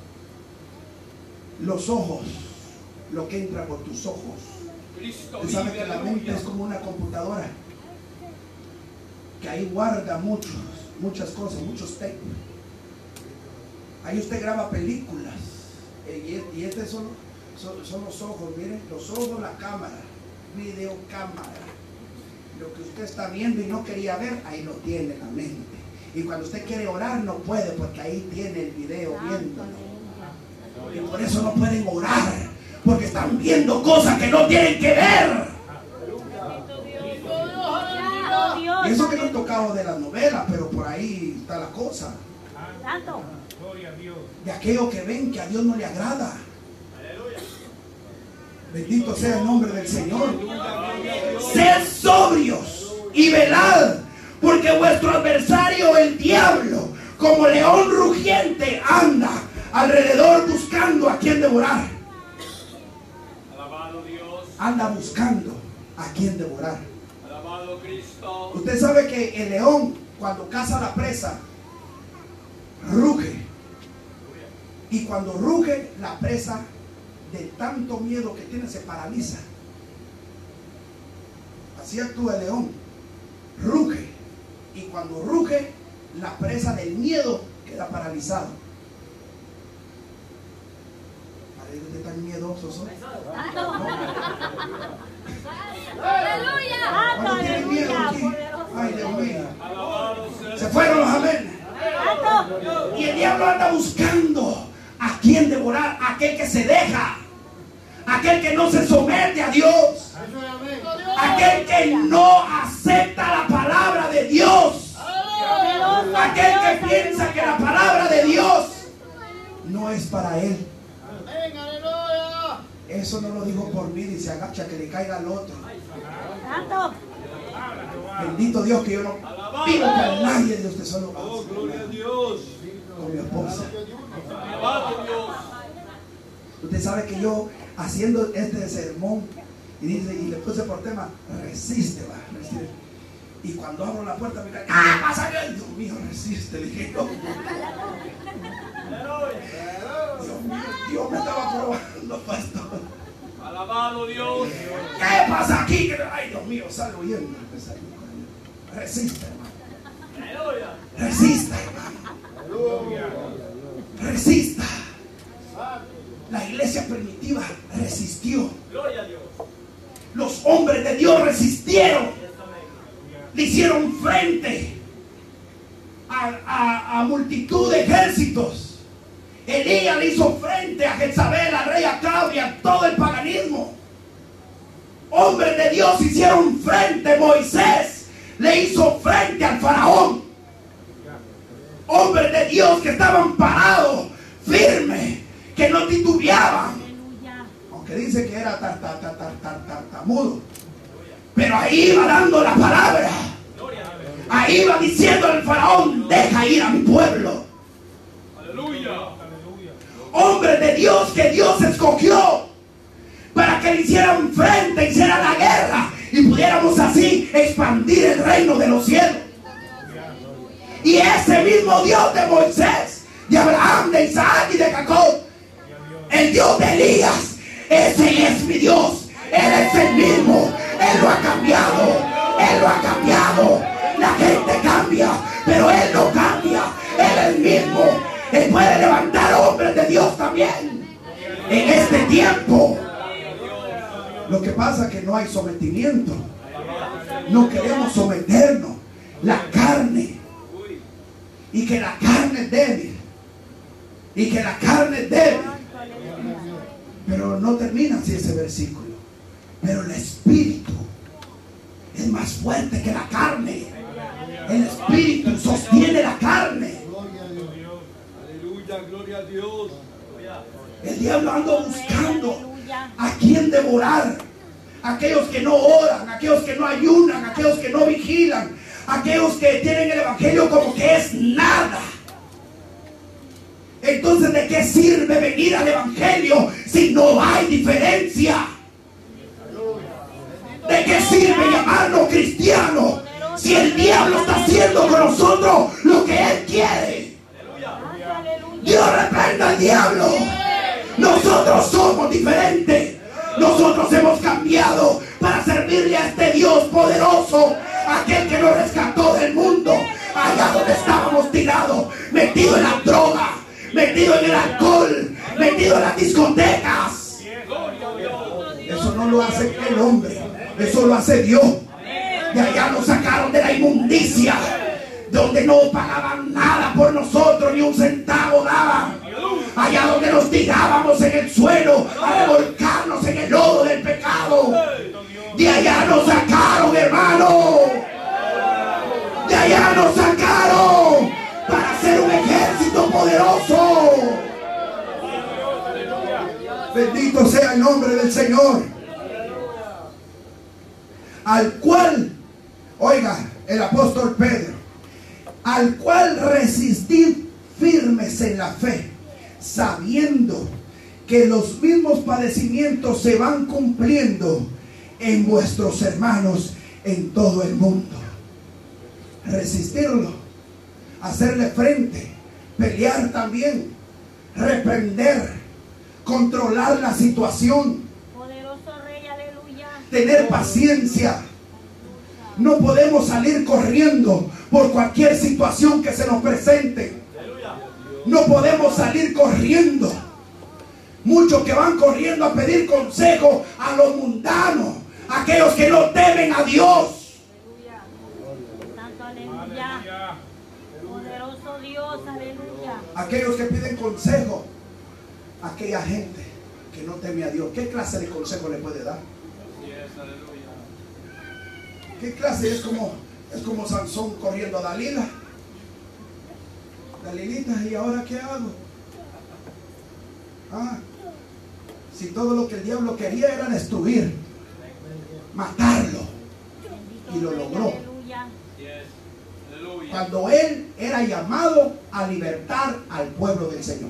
Speaker 4: Los ojos, lo que entra por tus ojos. Tú sabes que la mente es como una computadora. que ahí guarda muchas cosas, muchos tapes. Ahí usted graba películas. Y estos son los ojos, miren, los ojos, la cámara, videocámara. Lo que usted está viendo y no quería ver, ahí lo tiene en la mente. Y cuando usted quiere orar, no puede, porque ahí tiene el video viéndolo. Y por eso no pueden orar, porque están viendo cosas que no tienen que ver. Y eso que no he tocado de las novelas, pero por ahí está la cosa. De aquello que ven que a Dios no le agrada. Bendito sea el nombre del Señor. Sed sobrios y velad, porque vuestro adversario, el diablo, como león rugiente, anda alrededor buscando a quien devorar.
Speaker 3: Alabado Dios.
Speaker 4: Anda buscando a quien devorar.
Speaker 3: Alabado Cristo.
Speaker 4: Usted sabe que el león, cuando caza la presa, ruge. Y cuando ruge, la presa, de tanto miedo que tiene, se paraliza. Así actúa el león. Ruge. Y cuando ruge, la presa del miedo queda paralizada. Parece que tan miedosos, ¿no? ¿Cuántos tienen miedo aquí? Ay, Dios mío. Se fueron los amén. Y el diablo anda buscando a quien devorar, aquel que se deja, aquel que no se somete a Dios, aquel que no acepta la palabra de Dios, aquel que piensa que la palabra de Dios no es para él. Eso no lo digo por mí, dice, agacha que le caiga al otro. Bendito Dios que yo no vivo con nadie de usted, solo
Speaker 3: Gloria a Dios.
Speaker 4: con mi esposa.
Speaker 3: Alabado Dios.
Speaker 4: Usted sabe que yo haciendo este sermón y dice, y le puse por tema, resiste, va, resiste. Y cuando abro la puerta me cae, ¡ah, pasa! Dios mío, resiste, le dije yo. Dios mío, Dios me estaba probando, pastor.
Speaker 3: Alabado Dios.
Speaker 4: ¿Qué pasa aquí? Ay, Dios mío, salgo huyendo. Resiste, hermano. Resista, hermano. Resista. La iglesia primitiva resistió.
Speaker 3: Gloria a Dios.
Speaker 4: Los hombres de Dios resistieron. Le hicieron frente a multitud de ejércitos. Elías le hizo frente a Jezabel, al rey Acab y a todo el paganismo. Hombres de Dios hicieron frente. Moisés le hizo frente al faraón. Hombres de Dios que estaban parados, firmes, que no titubeaban. Aunque dice que era tartamudo, pero ahí iba dando la palabra. Ahí iba diciendo al faraón, deja ir a mi pueblo.
Speaker 3: Aleluya.
Speaker 4: Hombres de Dios que Dios escogió para que le hicieran frente, hicieran la guerra y pudiéramos así expandir el reino de los cielos. Y ese mismo Dios de Moisés, de Abraham, de Isaac y de Jacob, el Dios de Elías, ese es mi Dios. Él es el mismo. Él lo ha cambiado. Él lo ha cambiado. La gente cambia, pero Él no cambia. Él es el mismo. Él puede levantar hombres de Dios también en este tiempo. Lo que pasa es que no hay sometimiento. No queremos someternos. La carne. Y que la carne es débil. Y que la carne es débil. Pero no termina así ese versículo. Pero el espíritu es más fuerte que la carne. El espíritu sostiene la carne.
Speaker 3: Aleluya, gloria a Dios.
Speaker 4: El diablo anda buscando a quien devorar. Aquellos que no oran, aquellos que no ayunan, aquellos que no vigilan, aquellos que tienen el evangelio como que es nada. Entonces, ¿de qué sirve venir al evangelio si no hay diferencia? ¿De qué sirve llamarnos cristianos si el diablo está haciendo con nosotros lo que él quiere? Dios reprenda al diablo. Nosotros somos diferentes. Nosotros hemos cambiado para servirle a este Dios poderoso, a aquel que nos rescató del mundo, allá donde estábamos tirados, metidos en la droga, metidos en el alcohol, metidos en las discotecas. Eso no lo hace el hombre, eso lo hace Dios. De allá nos sacaron de la inmundicia, donde no pagaban nada por nosotros, ni un centavo daban. Allá donde nos tirábamos en el suelo a revolcarnos en el lodo del pecado. De allá nos sacaron, hermano. De allá nos sacaron para ser un ejército poderoso. Bendito sea el nombre del Señor. Al cual, oiga, el apóstol Pedro, al cual resistid firmes en la fe, sabiendo que los mismos padecimientos se van cumpliendo en vuestros hermanos en todo el mundo. Resistirlo, hacerle frente, pelear también, reprender, controlar la situación,
Speaker 5: Poderoso Rey, aleluya.
Speaker 4: tener paciencia. No podemos salir corriendo por cualquier situación que se nos presente. No podemos salir corriendo. Muchos que van corriendo a pedir consejo a los mundanos, aquellos que no temen a Dios.
Speaker 5: Santo, aleluya. Poderoso Dios, aleluya.
Speaker 4: Aquellos que piden consejo a aquella gente que no teme a Dios. ¿Qué clase de consejo le puede dar? ¿Qué clase? Es como Sansón corriendo a Dalila. Dalilita, ¿y ahora qué hago? Si todo lo que el diablo quería era destruir, matarlo, y lo logró. Cuando él era llamado a libertar al pueblo del Señor.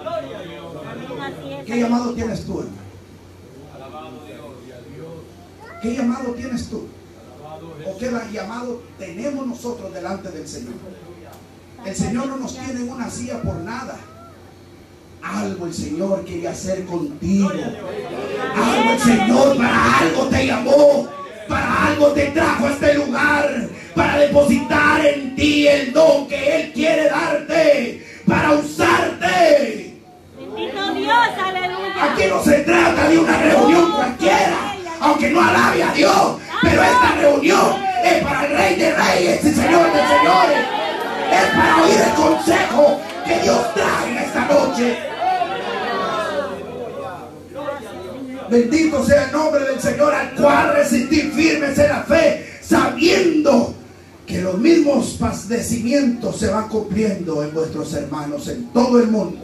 Speaker 4: ¿Qué llamado tienes tú, hermano? ¿Qué llamado tienes tú? ¿O qué llamado tenemos nosotros delante del Señor? El Señor no nos tiene en una silla por nada. Algo el Señor quiere hacer contigo. Algo el Señor para algo te llamó. Para algo te trajo a este lugar. Para depositar en ti el don que Él quiere darte. Para usarte.
Speaker 5: Bendito Dios, aleluya.
Speaker 4: Aquí no se trata de una reunión cualquiera. Aunque no alabe a Dios. Pero esta reunión es para el Rey de Reyes y Señor de Señores. Es para oír el consejo que Dios trae en esta noche. Bendito sea el nombre del Señor, al cual resistid firmes en la fe, sabiendo que los mismos padecimientos se van cumpliendo en vuestros hermanos en todo el mundo.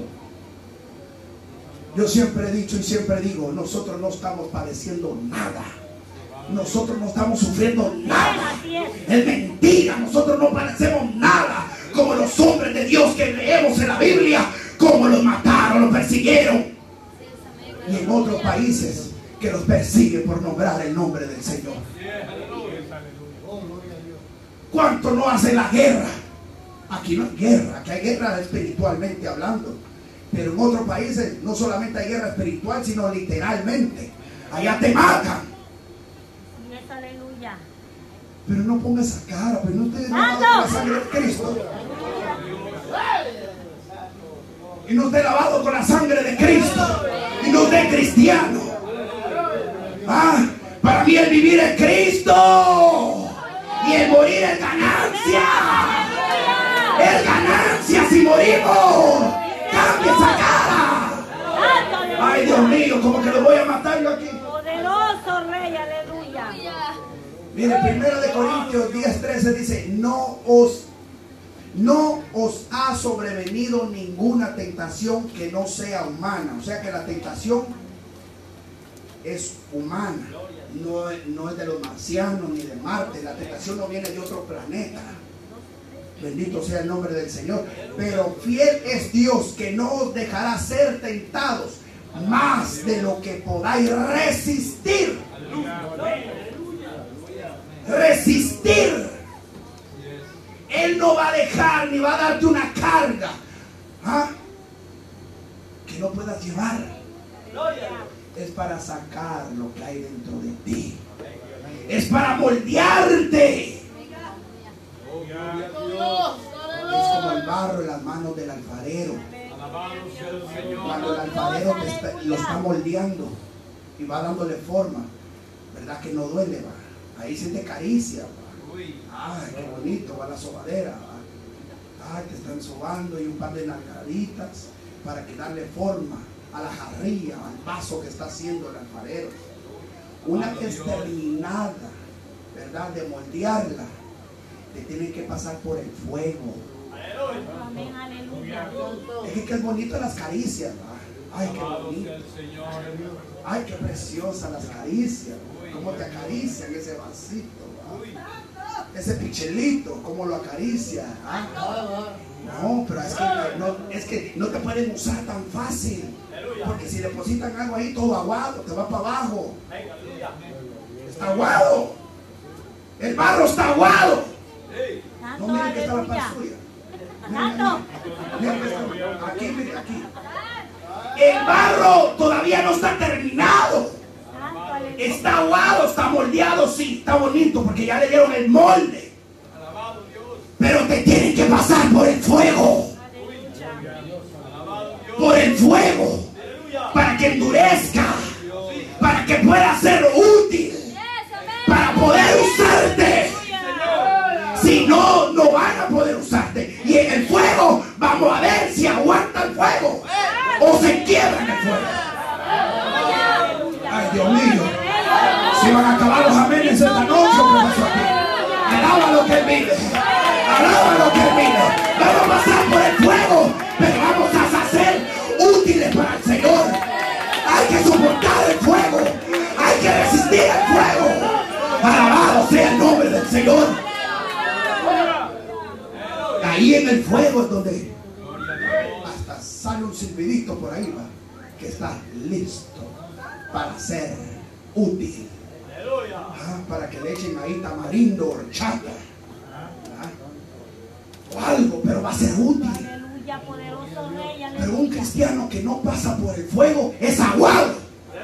Speaker 4: Yo siempre he dicho y siempre digo, nosotros no estamos padeciendo nada. Nosotros no estamos sufriendo nada. Es mentira, nosotros no padecemos nada. Como los hombres de Dios que leemos en la Biblia, como los mataron, los persiguieron. Y en otros países que los persiguen por nombrar el nombre del Señor. ¿Cuánto no hace la guerra? Aquí no hay guerra, aquí hay guerra espiritualmente hablando. Pero en otros países no solamente hay guerra espiritual, sino literalmente. Allá te matan.
Speaker 5: Aleluya.
Speaker 4: Pero no ponga esa cara, pero no esté lavado con la sangre de Cristo. Y no esté lavado con la sangre de Cristo. Y no esté cristiano. Para mí el vivir es Cristo. Y el morir es ganancia. Es ganancia si morimos. Cambia esa cara. Ay, Dios mío, como que lo voy a matar yo aquí.
Speaker 5: Poderoso Rey, aleluya.
Speaker 4: Mire, 1 Corintios 10:13 dice, no os ha sobrevenido ninguna tentación que no sea humana. O sea que la tentación es humana. No es de los marcianos ni de Marte. La tentación no viene de otro planeta. Bendito sea el nombre del Señor. Pero fiel es Dios, que no os dejará ser tentados más de lo que podáis resistir. Resistir. Él no va a dejar ni va a darte una carga que no puedas llevar. Es para sacar lo que hay dentro de ti. Es para moldearte. Es como el barro en las manos del alfarero. Cuando el alfarero lo está moldeando y va dándole forma, ¿verdad que no duele? Va? Ahí se te caricia. Va. Ay, qué bonito va la sobadera. Va. Ay, te están sobando y un par de nalgaditas para que darle forma a la jarrilla, al vaso que está haciendo el alfarero. Una vez terminada, ¿verdad?, de moldearla, te tienen que pasar por el fuego.
Speaker 5: Amén, aleluya.
Speaker 4: Es que es bonito las caricias, ¿va? Ay, qué bonito. Ay, qué preciosas las caricias. Cómo te acarician ese vasito, ¿va? Ese pichelito, cómo lo acaricia. ¿Ah? No, pero es que no te pueden usar tan fácil. Porque si depositan algo ahí todo aguado, te va para abajo. Está aguado. El barro está aguado. No, miren que está la par suya. Miren que está aquí, miren aquí. El barro todavía no está terminado. Está aguado, está moldeado, sí, está bonito porque ya le dieron el molde. Pero te tienen que pasar por el fuego. Por el fuego. Para que endurezca. Para que pueda ser útil. Para poder usarte. Si no, no van a poder usarte. Y en el fuego vamos a ver si aguanta el fuego o se quiebra en el fuego. Ay, Dios mío. Si van a acabar los amenes esta noche, ¿qué pasó aquí? Alaba lo que Él vive. Alaba lo que Él vive. Vamos a pasar por el fuego, pero vamos a ser útiles para el Señor. Hay que soportar el fuego. Hay que resistir el fuego. Alabado sea el nombre del Señor. Ahí en el fuego es donde hasta sale un silbidito por ahí, ¿va? Que está listo para ser útil. Para que le echen ahí tamarindo, horchata, o algo, pero va a ser útil. Pero un cristiano que no pasa por el fuego es aguado.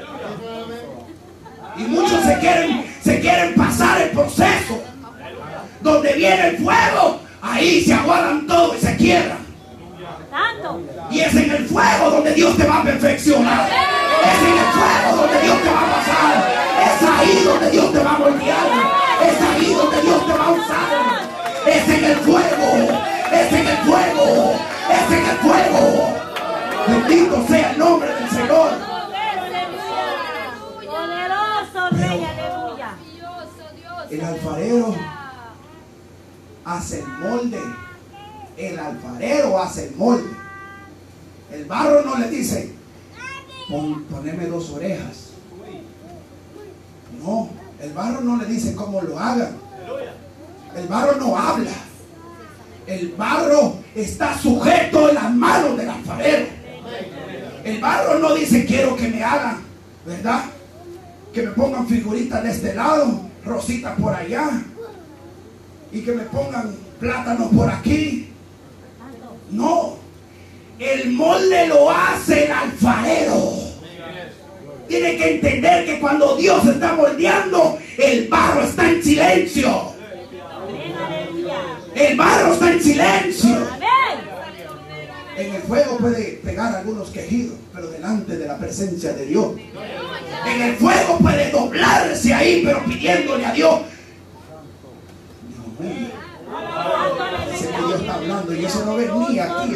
Speaker 4: Y muchos se quieren pasar el proceso. Donde viene el fuego, ahí se aguadan todo y se quiebran. Y es en el fuego donde Dios te va a perfeccionar. Es en el fuego donde Dios te va a pasar. Es ahí donde Dios te va a moldear. Es ahí donde Dios te va a usar. Es en el fuego. Es en el fuego. Es en el fuego. Bendito sea el nombre del Señor.
Speaker 5: Poderoso Rey, aleluya.
Speaker 4: El alfarero hace el molde. El alfarero hace el molde. El barro no le dice, poneme 2 orejas. No, el barro no le dice cómo lo hagan. El barro no habla. El barro está sujeto en las manos del alfarero. El barro no dice quiero que me hagan, ¿verdad? Que me pongan figuritas de este lado, rositas por allá, y que me pongan plátanos por aquí. No, el molde lo hace el alfarero. Tiene que entender que cuando Dios está moldeando, el barro está en silencio. El barro está en silencio. En el fuego puede pegar algunos quejidos, pero delante de la presencia de Dios. En el fuego puede doblarse ahí, pero pidiéndole a Dios. Dios mío. Dice que Dios está hablando y eso no venía aquí.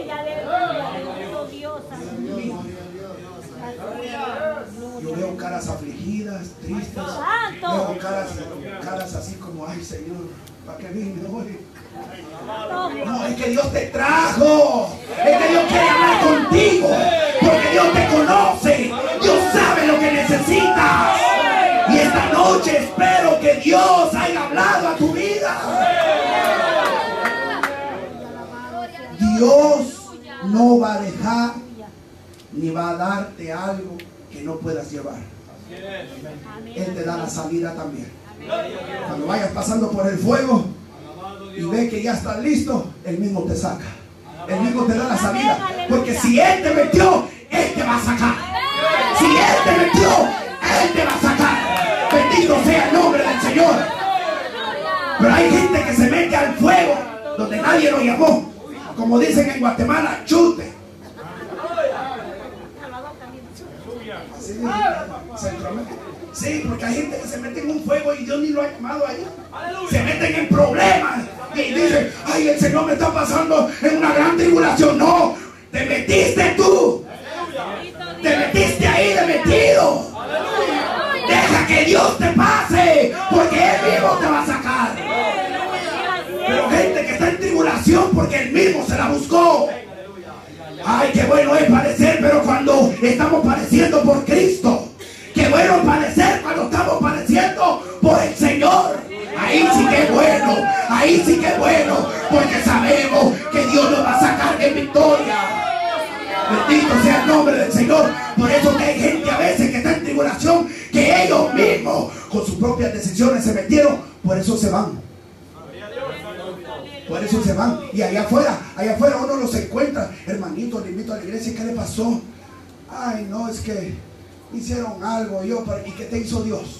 Speaker 4: Yo veo caras afligidas, tristes. Veo caras así como, ay Señor, ¿para qué vine hoy? No, es que Dios te trajo. Es que Dios quiere hablar contigo. Porque Dios te conoce. Dios sabe lo que necesitas. Y esta noche espero que Dios haya hablado a tu vida. Dios no va a dejar ni va a darte algo que no puedas llevar. Él te da la salida también. Cuando vayas pasando por el fuego y ve que ya estás listo, Él mismo te saca. Él mismo te da la salida. Porque si Él te metió, Él te va a sacar. Si Él te metió, Él te va a sacar. Bendito sea el nombre del Señor. Pero hay gente que se mete al fuego donde nadie lo llamó. Como dicen en Guatemala, chute. Así dicen, Centroamérica. Sí, porque hay gente que se mete en un fuego y Dios ni lo ha llamado ahí. Se meten en problemas y dicen, ay, el Señor me está pasando en una gran tribulación. No, te metiste tú. Te metiste ahí de metido. Deja que Dios te pase, porque Él mismo te va a sacar. Pero gente que está en tribulación porque Él mismo se la buscó. Ay, qué bueno es padecer, pero cuando estamos padeciendo por Cristo. Qué bueno padecer cuando estamos padeciendo por el Señor. Ahí sí que es bueno, ahí sí que es bueno, porque sabemos que Dios nos va a sacar en victoria. Bendito sea el nombre del Señor. Por eso que hay gente a veces que está en tribulación, que ellos mismos con sus propias decisiones se metieron, por eso se van. Por eso se van. Y allá afuera uno los encuentra. Hermanito, le invito a la iglesia, ¿qué le pasó? Ay, no, es que hicieron algo yo, ¿y qué te hizo Dios?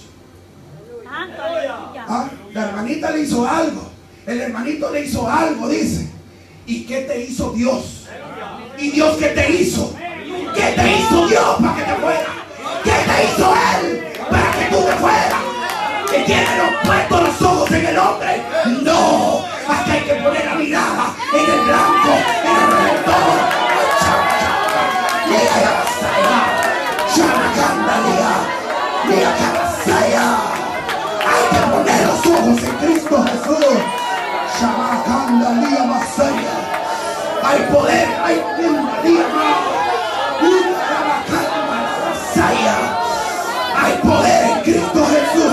Speaker 4: ¿Ah? La hermanita le hizo algo, el hermanito le hizo algo, dice. ¿Y qué te hizo Dios? ¿Y Dios qué te hizo? ¿Qué te hizo Dios para que te fuera? ¿Qué te hizo Él para que tú te fueras? ¿Que tienen puestos los ojos en el hombre? No, hasta hay que poner la mirada en el blanco, en el redentor. Hay que poner los ojos en Cristo Jesús. Hay poder, hay hay poder en Cristo Jesús.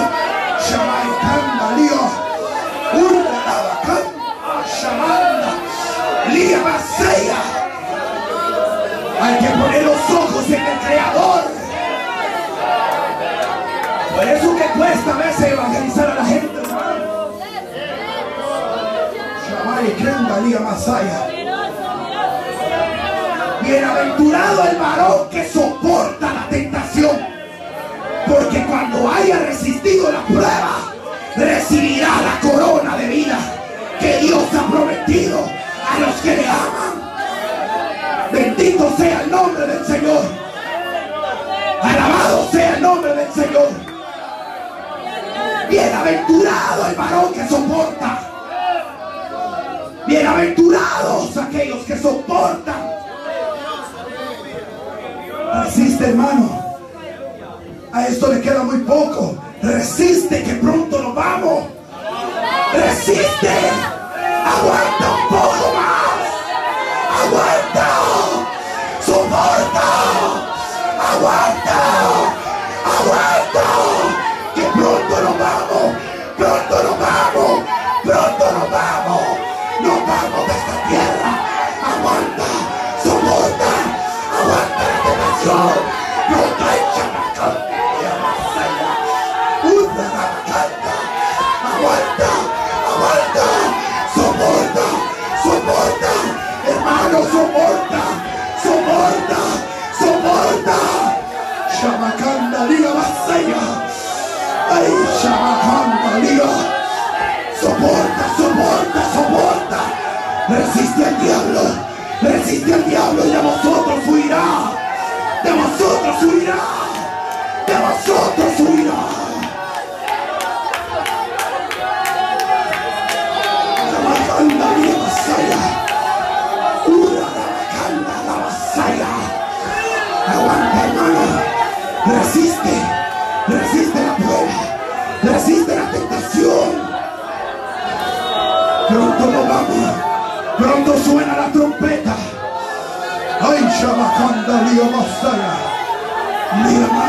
Speaker 4: Hay que poner los ojos en el Creador. Por eso que cuesta a veces evangelizar a la gente, hermano. Bienaventurado el varón que soporta la tentación, porque cuando haya resistido la prueba, recibirá la corona de vida que Dios ha prometido a los que le aman. Bendito sea el nombre del Señor. Alabado sea el nombre del Señor. Bienaventurado el varón que soporta. Bienaventurados aquellos que soportan. Resiste, hermano. A esto le queda muy poco. Resiste, que pronto nos vamos. Resiste. Aguanta un poco más. Aguanta. Soporta. Aguanta. Aguanta. Que pronto nos vamos. Pronto nos vamos. Pronto nos vamos. Nos vamos de esta tierra. Aguanta. Soporta. Aguanta la tentación. Pronto hay chamacón. Aguanta, aguanta, soporta, soporta, hermano, soporta, soporta, soporta. Shamacandaría Masaya. Ay, Shamacandaría. Soporta, soporta, soporta. Resiste al diablo y de vosotros huirá. De vosotros huirá. De vosotros huirá. Aguanta, hermano. Resiste la prueba, resiste la tentación. Pronto nos vamos, pronto suena la trompeta. Ay, Shabakanda Lio Masaya, Lima,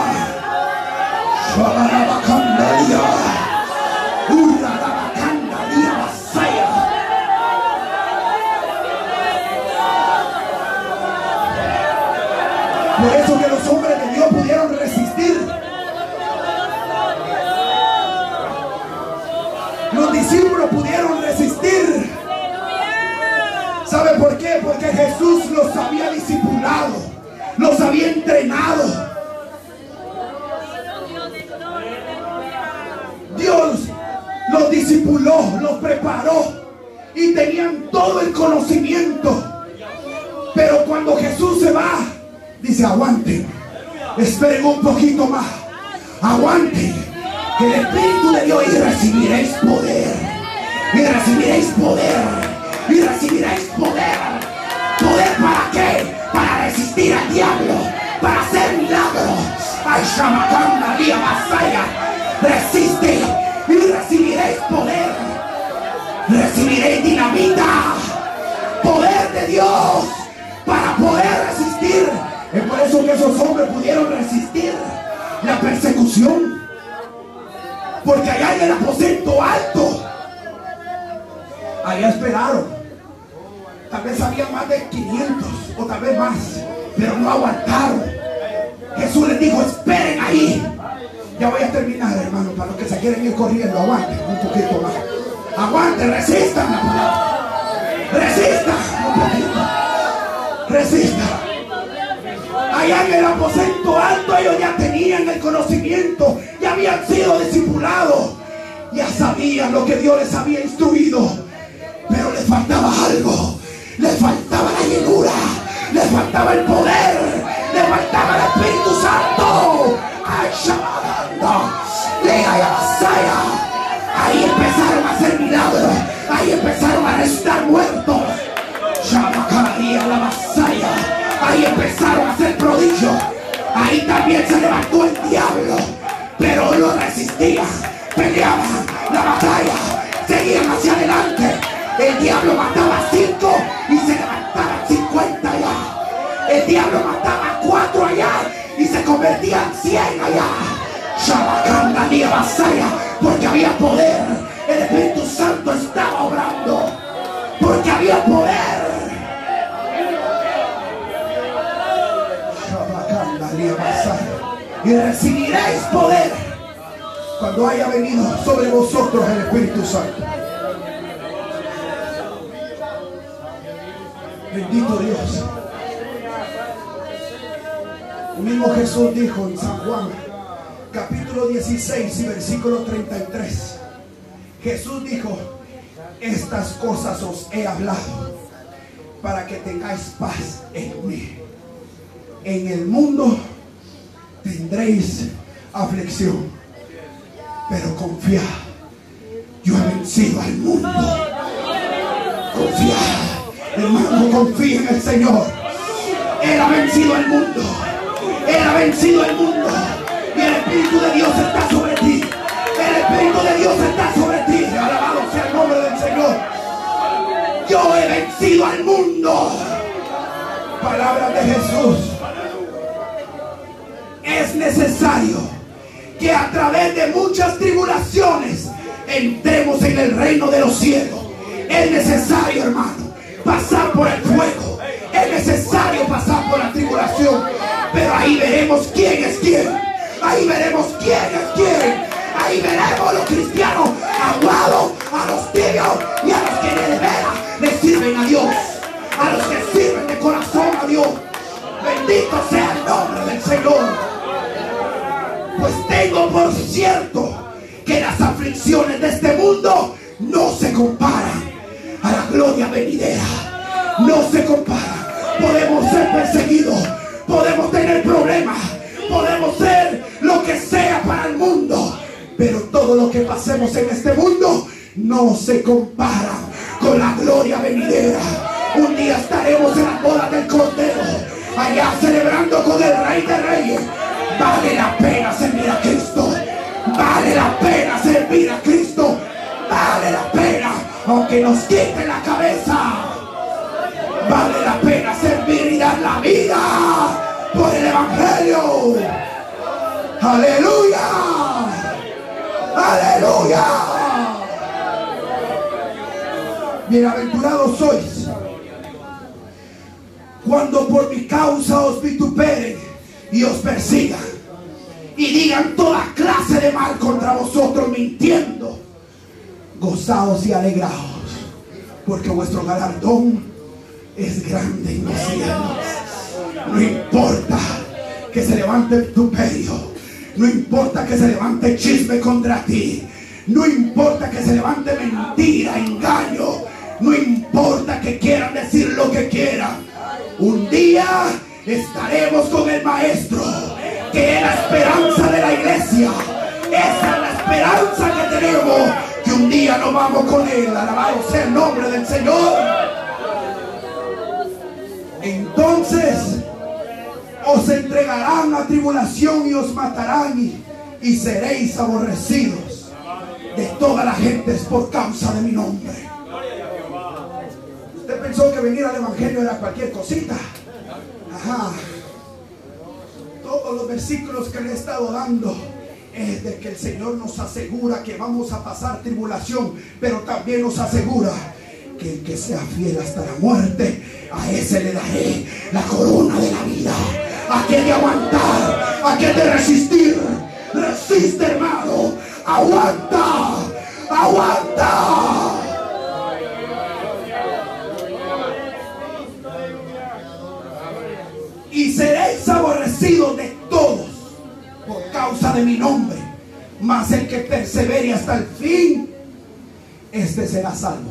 Speaker 4: Shabakanda Lio, Urabakanda Lio Masaya. Por eso que los hombres de Dios pudieron resistir. Los discípulos pudieron resistir. ¿Sabe por qué? Porque Jesús los había discipulado, los había entrenado. Dios los discipuló. discipuló, los preparó y tenían todo el conocimiento. Pero cuando Jesús se va, dice: aguanten, esperen un poquito más, aguanten, que el Espíritu de Dios, y recibiréis poder, y recibiréis poder, y recibiréis poder. ¿Poder para qué? Para resistir al diablo, para hacer milagros. Ay, Shamakanda, Día Masaya, resiste y recibiréis poder, recibiréis dinamita, poder de Dios para poder resistir. Es por eso que esos hombres pudieron resistir la persecución, porque allá en el aposento alto, allá esperaron. Tal vez había más de 500 o tal vez más, pero no aguantaron. Jesús les dijo: esperen ahí. Ya voy a terminar, hermano, para los que se quieren ir corriendo. Aguanten un poquito más. Aguanten, resistan la palabra. Resistan un poquito. Resistan. Allá en el aposento alto ellos ya tenían el conocimiento, ya habían sido discipulados, ya sabían lo que Dios les había instruido, pero les faltaba algo. Les faltaba la llenura, les faltaba el poder, les faltaba el Espíritu Santo. ¡Ay, Shabbat! ¡Lea y Masaya! Ahí empezaron a hacer milagros, ahí empezaron a resucitar muertos. Shabbat, la Masaya. Ahí empezaron a hacer prodigios. Ahí también se levantó el diablo, pero lo resistían, peleaban la batalla, seguían hacia adelante. El diablo mataba a 5 y se levantaban 50 allá. El diablo mataba a 4 allá y se convertían 100 allá. Shabakanda Día Basaya, porque había poder. El Espíritu Santo estaba obrando, porque había poder. Shabakanda Día Basaya. Y recibiréis poder cuando haya venido sobre vosotros el Espíritu Santo. Bendito Dios. El mismo Jesús dijo en San Juan capítulo 16 y versículo 33. Jesús dijo: estas cosas os he hablado para que tengáis paz en mí. En el mundo tendréis aflicción, pero confiad, yo he vencido al mundo. Confiad. Hermano, confía en el Señor. Él ha vencido al mundo. Él ha vencido al mundo. Y el Espíritu de Dios está sobre ti. El Espíritu de Dios está sobre ti. Alabado sea el nombre del Señor. Yo he vencido al mundo. Palabra de Jesús. Es necesario que a través de muchas tribulaciones entremos en el reino de los cielos. Es necesario, hermano, pasar por el fuego. Es necesario pasar por la tribulación. Pero ahí veremos quién es quién. Ahí veremos quién es quién. Ahí veremos a los cristianos aguados, a los tibios y a los que de veras le sirven a Dios. A los que sirven de corazón a Dios. Bendito sea el nombre del Señor. Pues tengo por cierto que las aflicciones de este mundo no se comparan a la gloria venidera. No se compara. Podemos ser perseguidos, podemos tener problemas, podemos ser lo que sea para el mundo, pero todo lo que pasemos en este mundo no se compara con la gloria venidera. Un día estaremos en las bodas del Cordero, allá celebrando con el Rey de Reyes. Vale la pena servir a Cristo. Vale la pena servir a Cristo. Vale la pena, aunque nos quiten la cabeza. Vale la pena servir y dar la vida por el Evangelio. Aleluya. Aleluya. Bienaventurados sois cuando por mi causa os vituperen y os persigan y digan toda clase de mal contra vosotros mintiendo. Gozaos y alegraos, porque vuestro galardón es grande en los cielos. No importa que se levante vituperio, no importa que se levante chisme contra ti, No importa que se levante mentira, engaño. No importa que quieran decir lo que quieran. Un día estaremos con el Maestro, que es la esperanza de la iglesia. Esa es la esperanza que tenemos, que un día nos vamos con Él. Alabado sea el nombre del Señor. Entonces os entregarán a tribulación y os matarán, y seréis aborrecidos de toda la gente por causa de mi nombre. Usted pensó que venir al evangelio era cualquier cosita. Ajá. Todos los versículos que le he estado dando es de que el Señor nos asegura que vamos a pasar tribulación, pero también nos asegura que el que sea fiel hasta la muerte, a ese le daré la corona de la vida. ¿A qué de aguantar? ¿A qué de resistir? Resiste, hermano. Aguanta. Aguanta. Y seréis aborrecidos de todos por causa de mi nombre, mas el que persevere hasta el fin, este será salvo.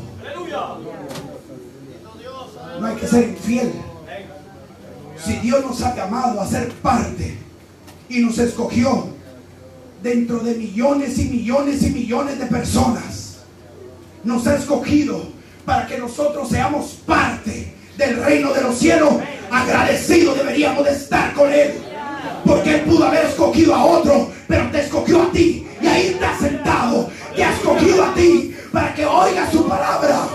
Speaker 4: No hay que ser infiel. Si Dios nos ha llamado a ser parte y nos escogió dentro de millones y millones y millones de personas, nos ha escogido para que nosotros seamos parte del reino de los cielos. Agradecidos deberíamos de estar con Él, porque Él pudo haber escogido a otro, pero te escogió a ti, y ahí estás sentado. Te ha escogido a ti para que oigas su palabra.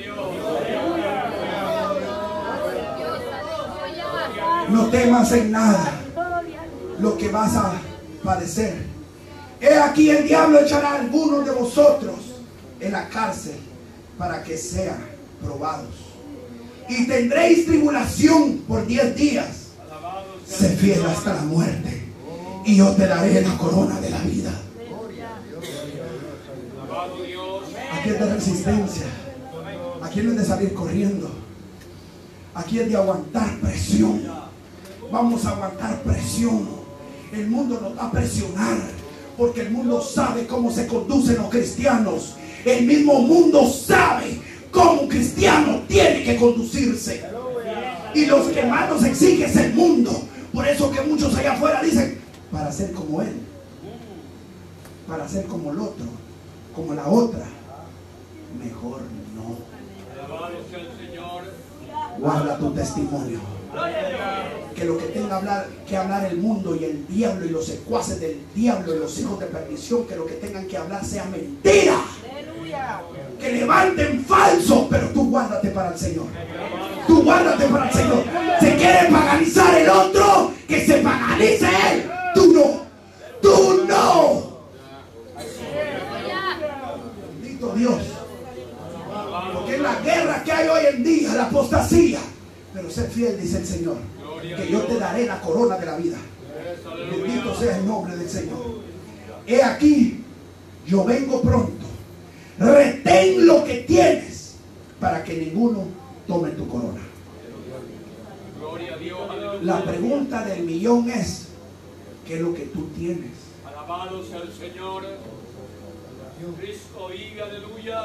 Speaker 4: No temas en nada lo que vas a padecer. He aquí el diablo echará a algunos de vosotros en la cárcel para que sean probados, y tendréis tribulación por 10 días. Sé fiel hasta la muerte, y yo te daré la corona de la vida. Aquí es de resistencia, aquí es de salir corriendo, aquí es de aguantar presión. Vamos a aguantar presión. El mundo nos va a presionar, porque el mundo sabe cómo se conducen los cristianos. El mismo mundo sabe cómo un cristiano tiene que conducirse, y los que más nos exige es el mundo. Por eso que muchos allá afuera dicen, para ser como él, para ser como el otro, como la otra, mejor no. Guarda tu testimonio, que lo que tenga que hablar el mundo y el diablo y los secuaces del diablo y los hijos de perdición, que lo que tengan que hablar sea mentira, que levanten falso, pero tú guárdate para el Señor. Tú guárdate para el Señor. Se quiere paganizar el otro, que se paganice él. Tú no. Tú no. Bendito Dios. Porque en la guerra que hay hoy en día, la apostasía. Pero sé fiel, dice el Señor, que yo te daré la corona de la vida. Bendito sea el nombre del Señor. He aquí, yo vengo pronto. Retén lo que tienes, para que ninguno tome tu corona. La pregunta del millón es, ¿qué es lo que tú tienes?
Speaker 3: Alabado sea el Señor. Cristo vive, aleluya.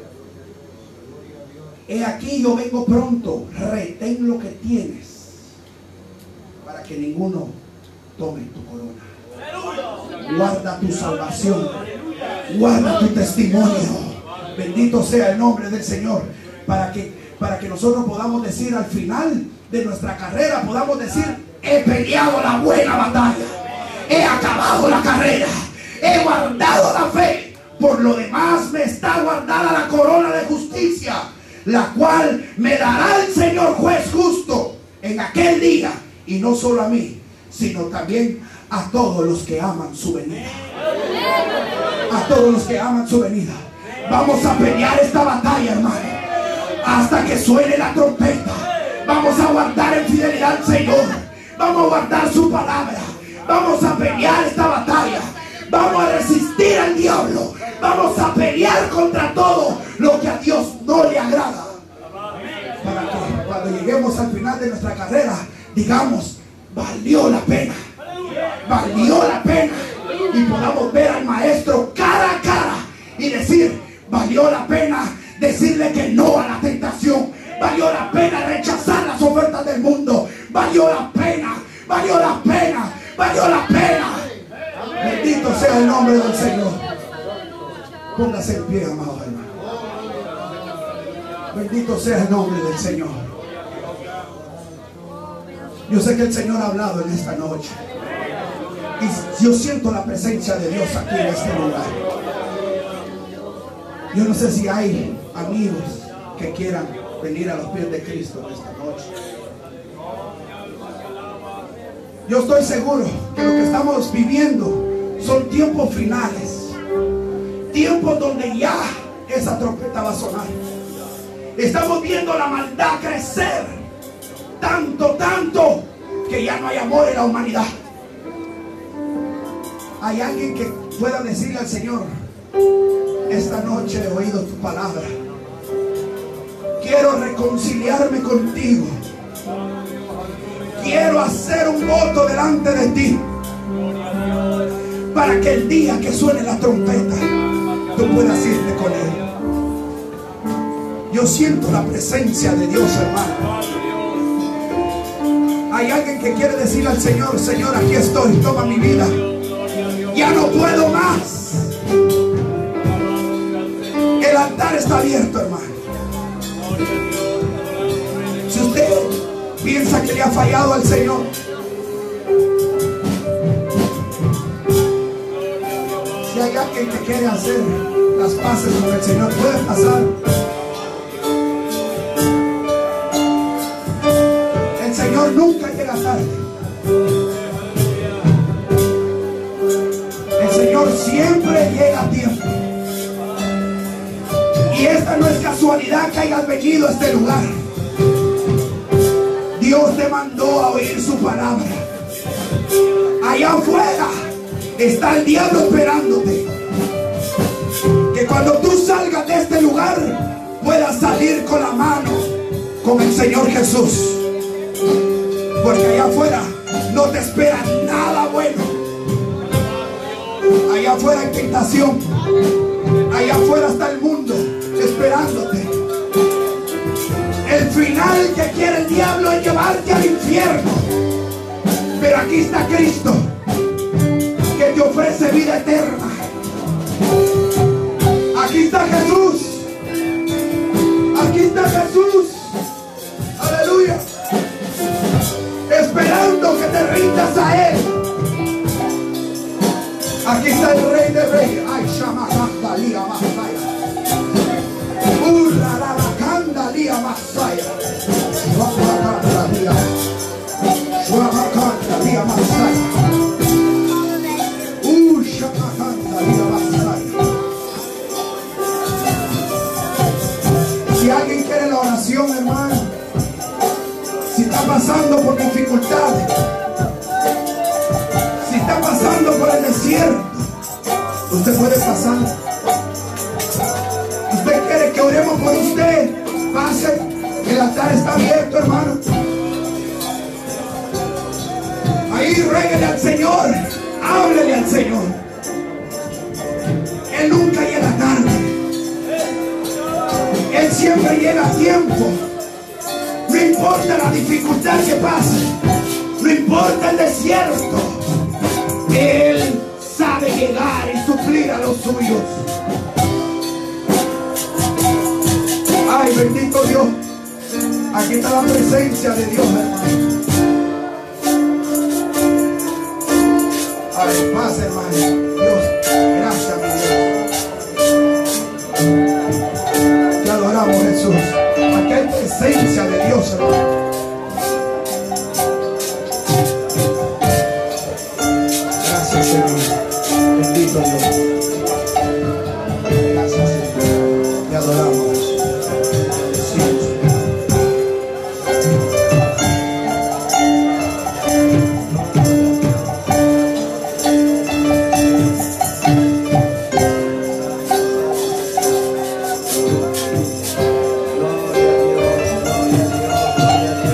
Speaker 4: He aquí, yo vengo pronto. Retén lo que tienes, para que ninguno tome tu corona. Guarda tu salvación. Guarda tu testimonio. Bendito sea el nombre del Señor. Para que nosotros podamos decir al final de nuestra carrera, podamos decir, he peleado la buena batalla, he acabado la carrera, he guardado la fe. Por lo demás me está guardada la corona de justicia, la cual me dará el Señor juez justo en aquel día, y no solo a mí, sino también a todos los que aman su venida. A todos los que aman su venida. Vamos a pelear esta batalla, hermano, hasta que suene la trompeta. Vamos a guardar en fidelidad al Señor. Vamos a guardar su palabra. Vamos a pelear esta batalla. Vamos a resistir al diablo. Vamos a pelear contra todo lo que a Dios no le agrada, para que cuando lleguemos al final de nuestra carrera digamos, valió la pena. Valió la pena. Y podamos ver al Maestro cara a cara y decir: valió la pena decirle que no a la tentación, valió la pena rechazar las ofertas del mundo, valió la pena, valió la pena, valió la pena. Bendito sea el nombre del Señor. Póngase en pie, amado hermano. Bendito sea el nombre del Señor. Yo sé que el Señor ha hablado en esta noche, y yo siento la presencia de Dios aquí en este lugar. Yo no sé si hay amigos que quieran venir a los pies de Cristo en esta noche. Yo estoy seguro que lo que estamos viviendo son tiempos finales, tiempos donde ya esa trompeta va a sonar. Estamos viendo la maldad crecer tanto que ya no hay amor en la humanidad. Hay alguien que pueda decirle al Señor: esta noche he oído tu palabra, quiero reconciliarme contigo, quiero hacer un voto delante de ti, para que el día que suene la trompeta tú puedas irte con Él. Yo siento la presencia de Dios, hermano. Hay alguien que quiere decirle al Señor: Señor, aquí estoy, toma mi vida, ya no puedo más. El altar está abierto, hermano. Si usted piensa que le ha fallado al Señor, si hay alguien que quiere hacer las paces con el Señor, puede pasar. El Señor nunca llega tarde. El Señor siempre llega a tiempo. Y esta no es casualidad que hayas venido a este lugar. Dios te mandó a oír su palabra. Allá afuera está el diablo esperándote. Que cuando tú salgas de este lugar puedas salir con la mano con el Señor Jesús. Porque allá afuera no te espera nada bueno. Allá afuera hay tentación. Allá afuera está el mundo esperándote. El final que quiere el diablo es llevarte al infierno. Pero aquí está Cristo, que te ofrece vida eterna. Aquí está Jesús. Aquí está Jesús. Aleluya. Esperando que te rindas a Él. Aquí está el Rey de Reyes. Ay, Shamakanda Lía Masaya. Urrarabakanda Lía Masaya. Shamakanda Lía. Shamakanda Lía Masaya. Shamakanda Lía Masaya. Si alguien quiere la oración, hermano, si está pasando por dificultades, si está pasando por el desierto, usted puede pasar. Usted quiere que oremos por usted, pase. El altar está abierto, hermano. Ahí ruéguele al Señor, háblele al Señor. Él nunca llega tarde. Él siempre llega a tiempo. No importa la dificultad que pase, no importa el desierto, Él sabe llegar y suplir a los suyos. Ay, bendito Dios. Aquí está la presencia de Dios, hermano. Ay, paz, hermano. Dios, gracias, mi Dios. Te adoramos, Jesús. Aquí hay presencia de Dios, hermano. Gracias, Señor. Bendito Dios. Gracias, Señor. Te adoramos.
Speaker 2: Gloria a Dios, gloria a Dios, gloria a Dios.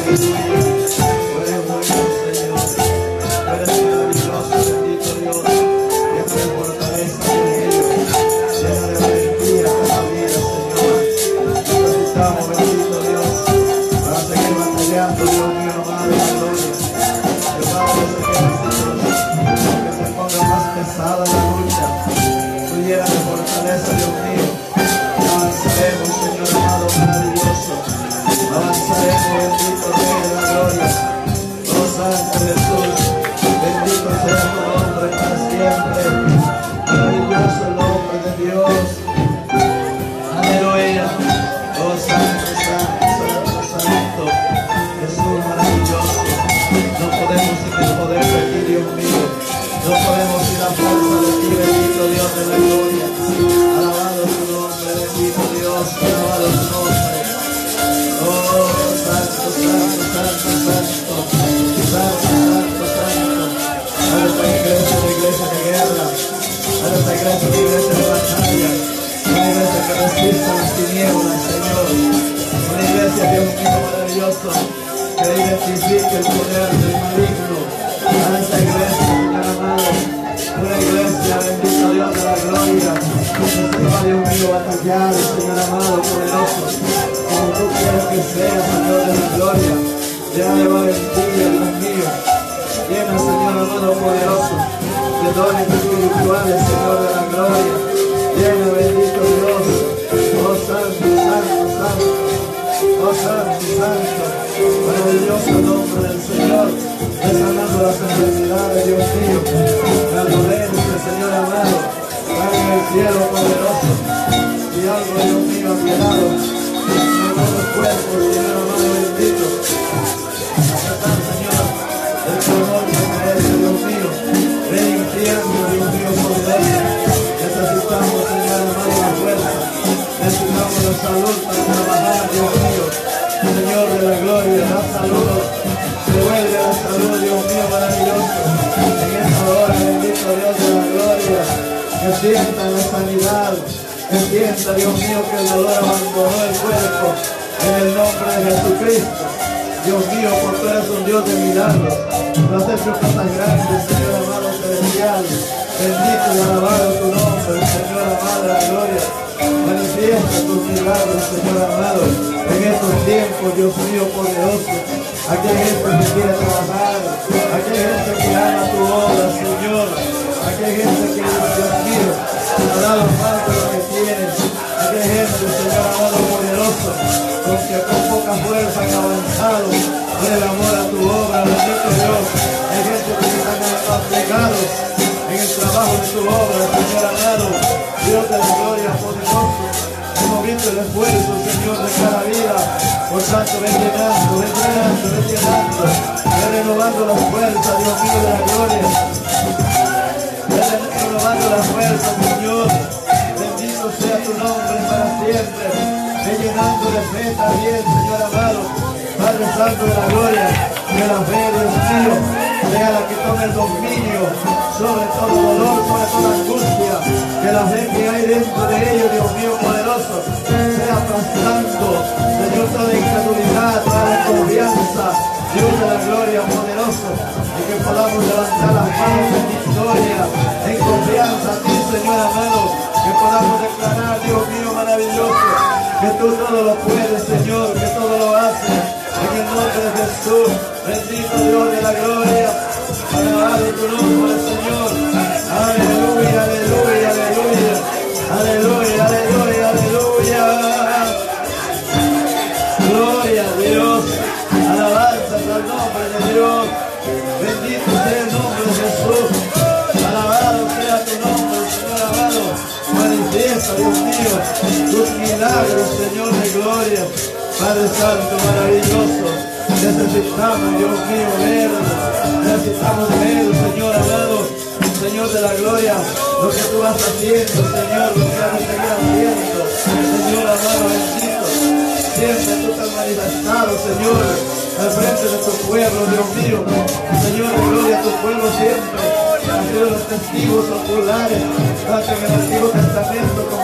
Speaker 2: Testigos oculares, tanto en el Antiguo Testamento como en el Nuevo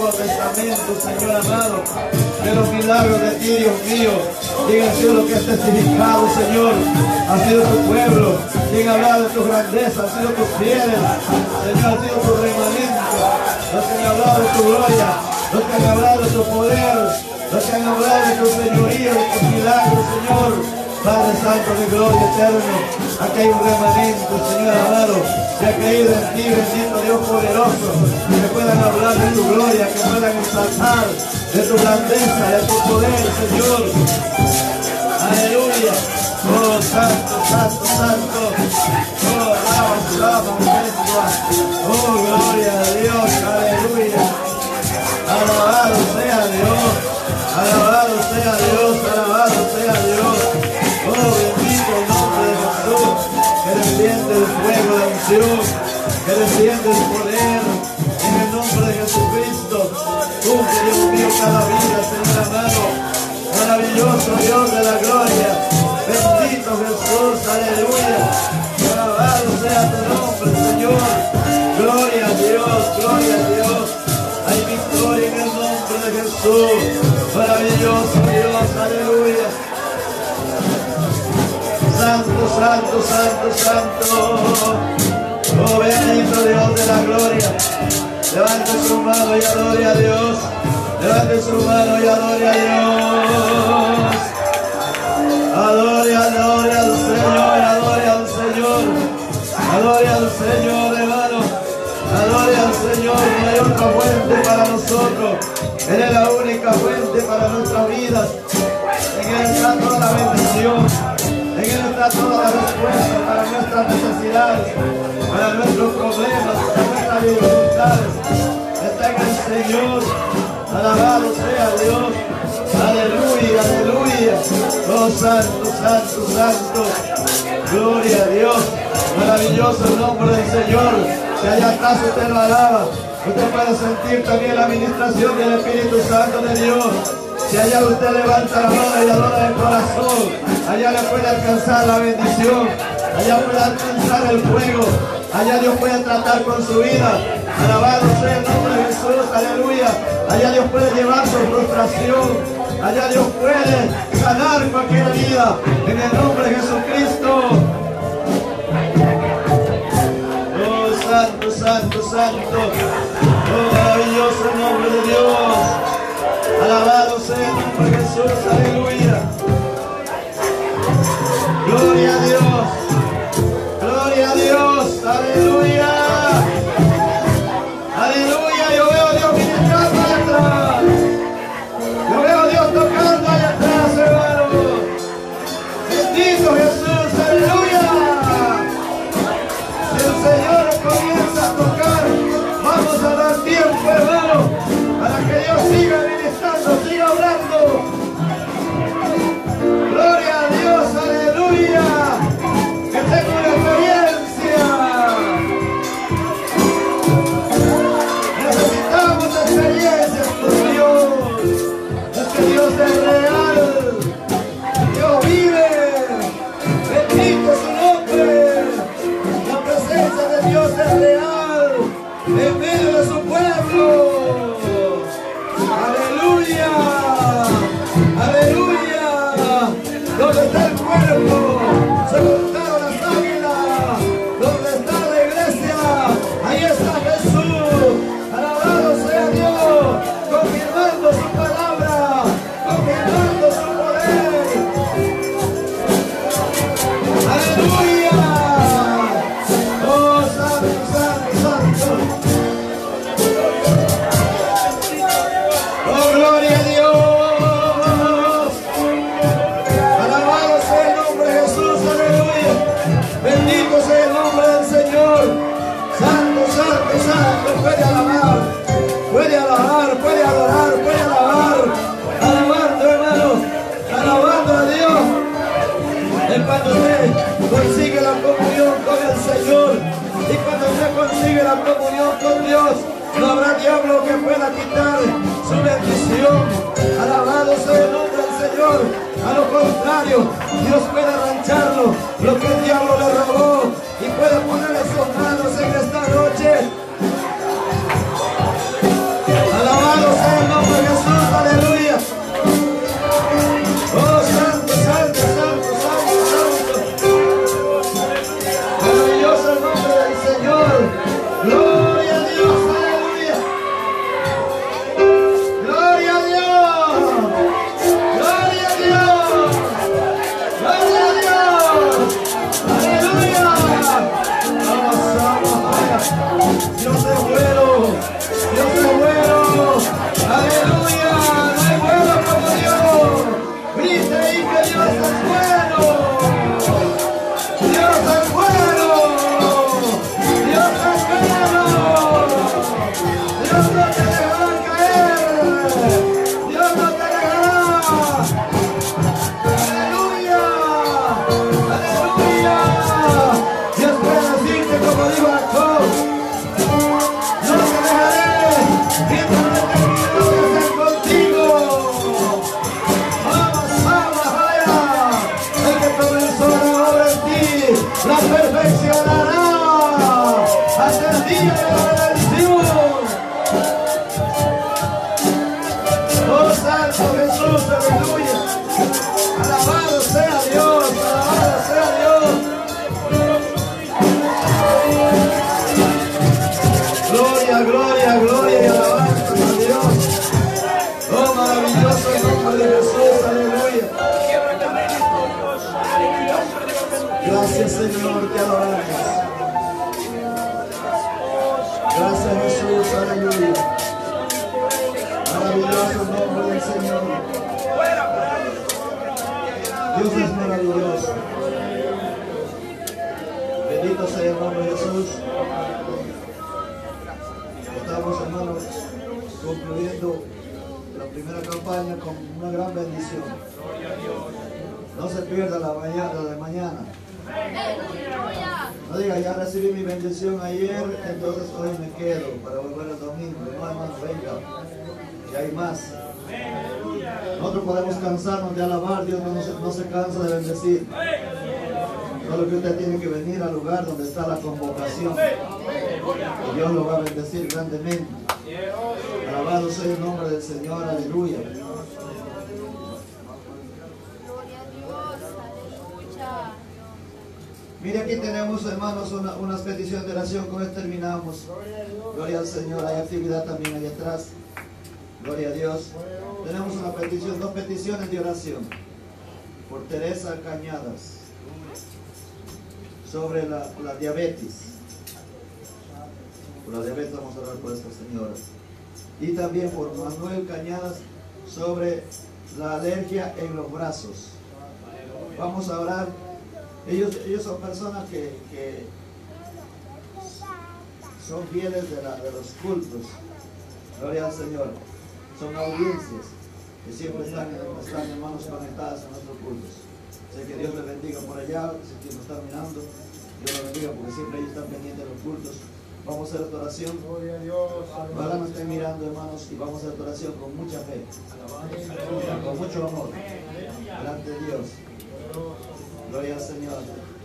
Speaker 2: Nuevo Testamento, Señor amado, de los milagros de ti, Dios mío. Diga, Señor, lo que has testificado, Señor, ha sido tu pueblo. Diga, hablar de tu grandeza, ha sido tus fieles, Señor, ha sido tu remanente. Los que han hablado de tu gloria, los que han hablado de tu poder, los que han hablado de tu señoría, de tus milagros, Señor. Padre Santo de gloria eterno, aquí hay un remanente, Señor amado, que ha creído en ti, bendito Dios poderoso, que puedan hablar de tu gloria, que puedan exaltar de tu grandeza, de tu poder, Señor. Aleluya. Oh, santo, santo, santo. Oh, alaba, oh, gloria a Dios, aleluya. Alabado sea Dios, alabado sea Dios, alabado sea Dios. Oh, bendito el nombre de Jesús, que desciende el fuego de unción, que desciende el poder, en el nombre de Jesucristo. Cumple, Dios mío, cada vida, Señor amado. Maravilloso Dios de la gloria, bendito Jesús, aleluya. Alabado sea tu nombre, Señor. Gloria a Dios, gloria a Dios. Hay victoria en el nombre de Jesús. Maravilloso Dios, aleluya. Santo, santo, santo, santo. Oh, bendito Dios de la gloria. Levante su mano y adore a Dios. Levante su mano y adore a Dios. Adore, adore al Señor, adore al Señor. Adore al Señor, hermano. Adore al Señor. No hay otra fuente para nosotros. Él es la única fuente para nuestras vidas. En Él está toda la bendición. En Él está toda la respuesta para nuestras necesidades, para nuestros problemas, para nuestras dificultades. Está en el Señor. Alabado sea Dios. Aleluya, aleluya. Oh, santo, santo, santo. Gloria a Dios. Maravilloso el nombre del Señor. Si allá atrás usted lo alaba, usted puede sentir también la administración del Espíritu Santo de Dios. Si allá usted levanta la mano y adora de corazón, allá le puede alcanzar la bendición, allá puede alcanzar el fuego, allá Dios puede tratar con su vida. Alabado sea el nombre de Jesús, aleluya. Allá Dios puede llevar su frustración, allá Dios puede sanar cualquier herida, en el nombre de Jesucristo. Oh, santo, santo, santo. Oh, maravilloso el nombre de Dios. Alabado sea el nombre de Jesús, aleluya. Gloria a Dios, gloria a Dios, aleluya. Aleluya, yo veo a Dios ministrando allá atrás. Yo veo a Dios tocando allá atrás, hermano. Bendito Jesús, aleluya. Si el Señor comienza a tocar, vamos a dar tiempo, hermano, para que Dios siga ministrando, siga hablando. Gloria a Dios, aleluya. Que tengo una experiencia. Necesitamos experiencias con Dios. Es que Dios es real. Dios vive. Bendito su nombre. La presencia de Dios es real en medio de su pueblo. Aleluya. Aleluya. ¿Dónde está el cuerpo? Se montaron las águilas. ¿Dónde está la iglesia? Ahí está Jesús. Alabado sea Dios. Confirmando su palabra. Confirmando su poder. Aleluya. Oh, santo, santo, santo. Oh, gloria a Dios. Alabado sea el nombre de Jesús, aleluya. Bendito sea el nombre del Señor. Santo, santo, santo. Puede alabar, puede adorar, puede alabar. Alabando, hermanos, alabando a Dios. Es cuando usted consigue la comunión con el Señor. Y cuando usted consigue la comunión con Dios, no habrá diablo que pueda quitar su bendición. Alabado sea el nombre del Señor. A lo contrario, Dios puede arrancharlo, lo que el diablo le robó, y puede ponerle sus manos en esta noche. Alabado la perfeccionará hasta el día de la redención. Oh Santo Jesús, aleluya. Alabado sea Dios, alabado sea Dios. Gloria, gloria, gloria y alabanza a Dios. Oh, maravilloso el nombre de Jesús, aleluya. Gracias Señor, te adoramos. Gracias Jesús, aleluya. Maravilloso el nombre del Señor. Dios es maravilloso. Bendito sea el nombre de Jesús. Estamos, hermanos, concluyendo la primera campaña con una gran bendición. No se pierda la mañana de mañana. No diga, ya recibí mi bendición ayer, entonces hoy me quedo para volver el domingo. No, hermano, venga, y hay más. Nosotros podemos cansarnos de alabar, Dios no se cansa de bendecir. Solo que usted tiene que venir al lugar donde está la convocación. Y Dios lo va a bendecir grandemente. Alabado sea el nombre del Señor, aleluya. Mire, aquí tenemos, hermanos, unas peticiones de oración. Con esto terminamos. Gloria al Señor. Hay actividad también allá atrás. Gloria a Dios. Tenemos una petición, dos peticiones de oración. Por Teresa Cañadas. Sobre la diabetes. Por la diabetes vamos a orar por esta señora. Y también por Manuel Cañadas sobre la alergia en los brazos. Vamos a orar. Ellos son personas que son fieles de los cultos. Gloria al Señor. Son audiencias que siempre están hermanos conectadas a nuestros cultos. Sé que Dios les bendiga por allá, si quien nos está mirando, Dios los bendiga porque siempre ellos están pendientes de los cultos. Vamos a hacer esta oración. Ojalá nos estén mirando, hermanos, y vamos a hacer esta oración con mucha fe, con mucho amor, delante de Dios. Gloria al Señor.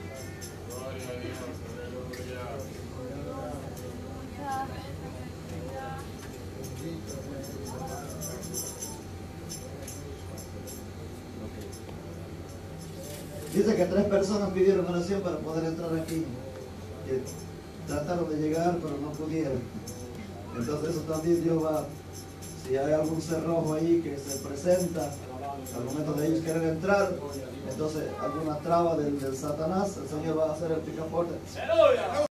Speaker 2: Dice que 3 personas pidieron oración para poder entrar aquí. Que trataron de llegar, pero no pudieron. Entonces eso también Dios va, si hay algún cerrojo ahí que se presenta al momento de ellos querer entrar, entonces alguna traba del Satanás, el Señor va a hacer el picaporte.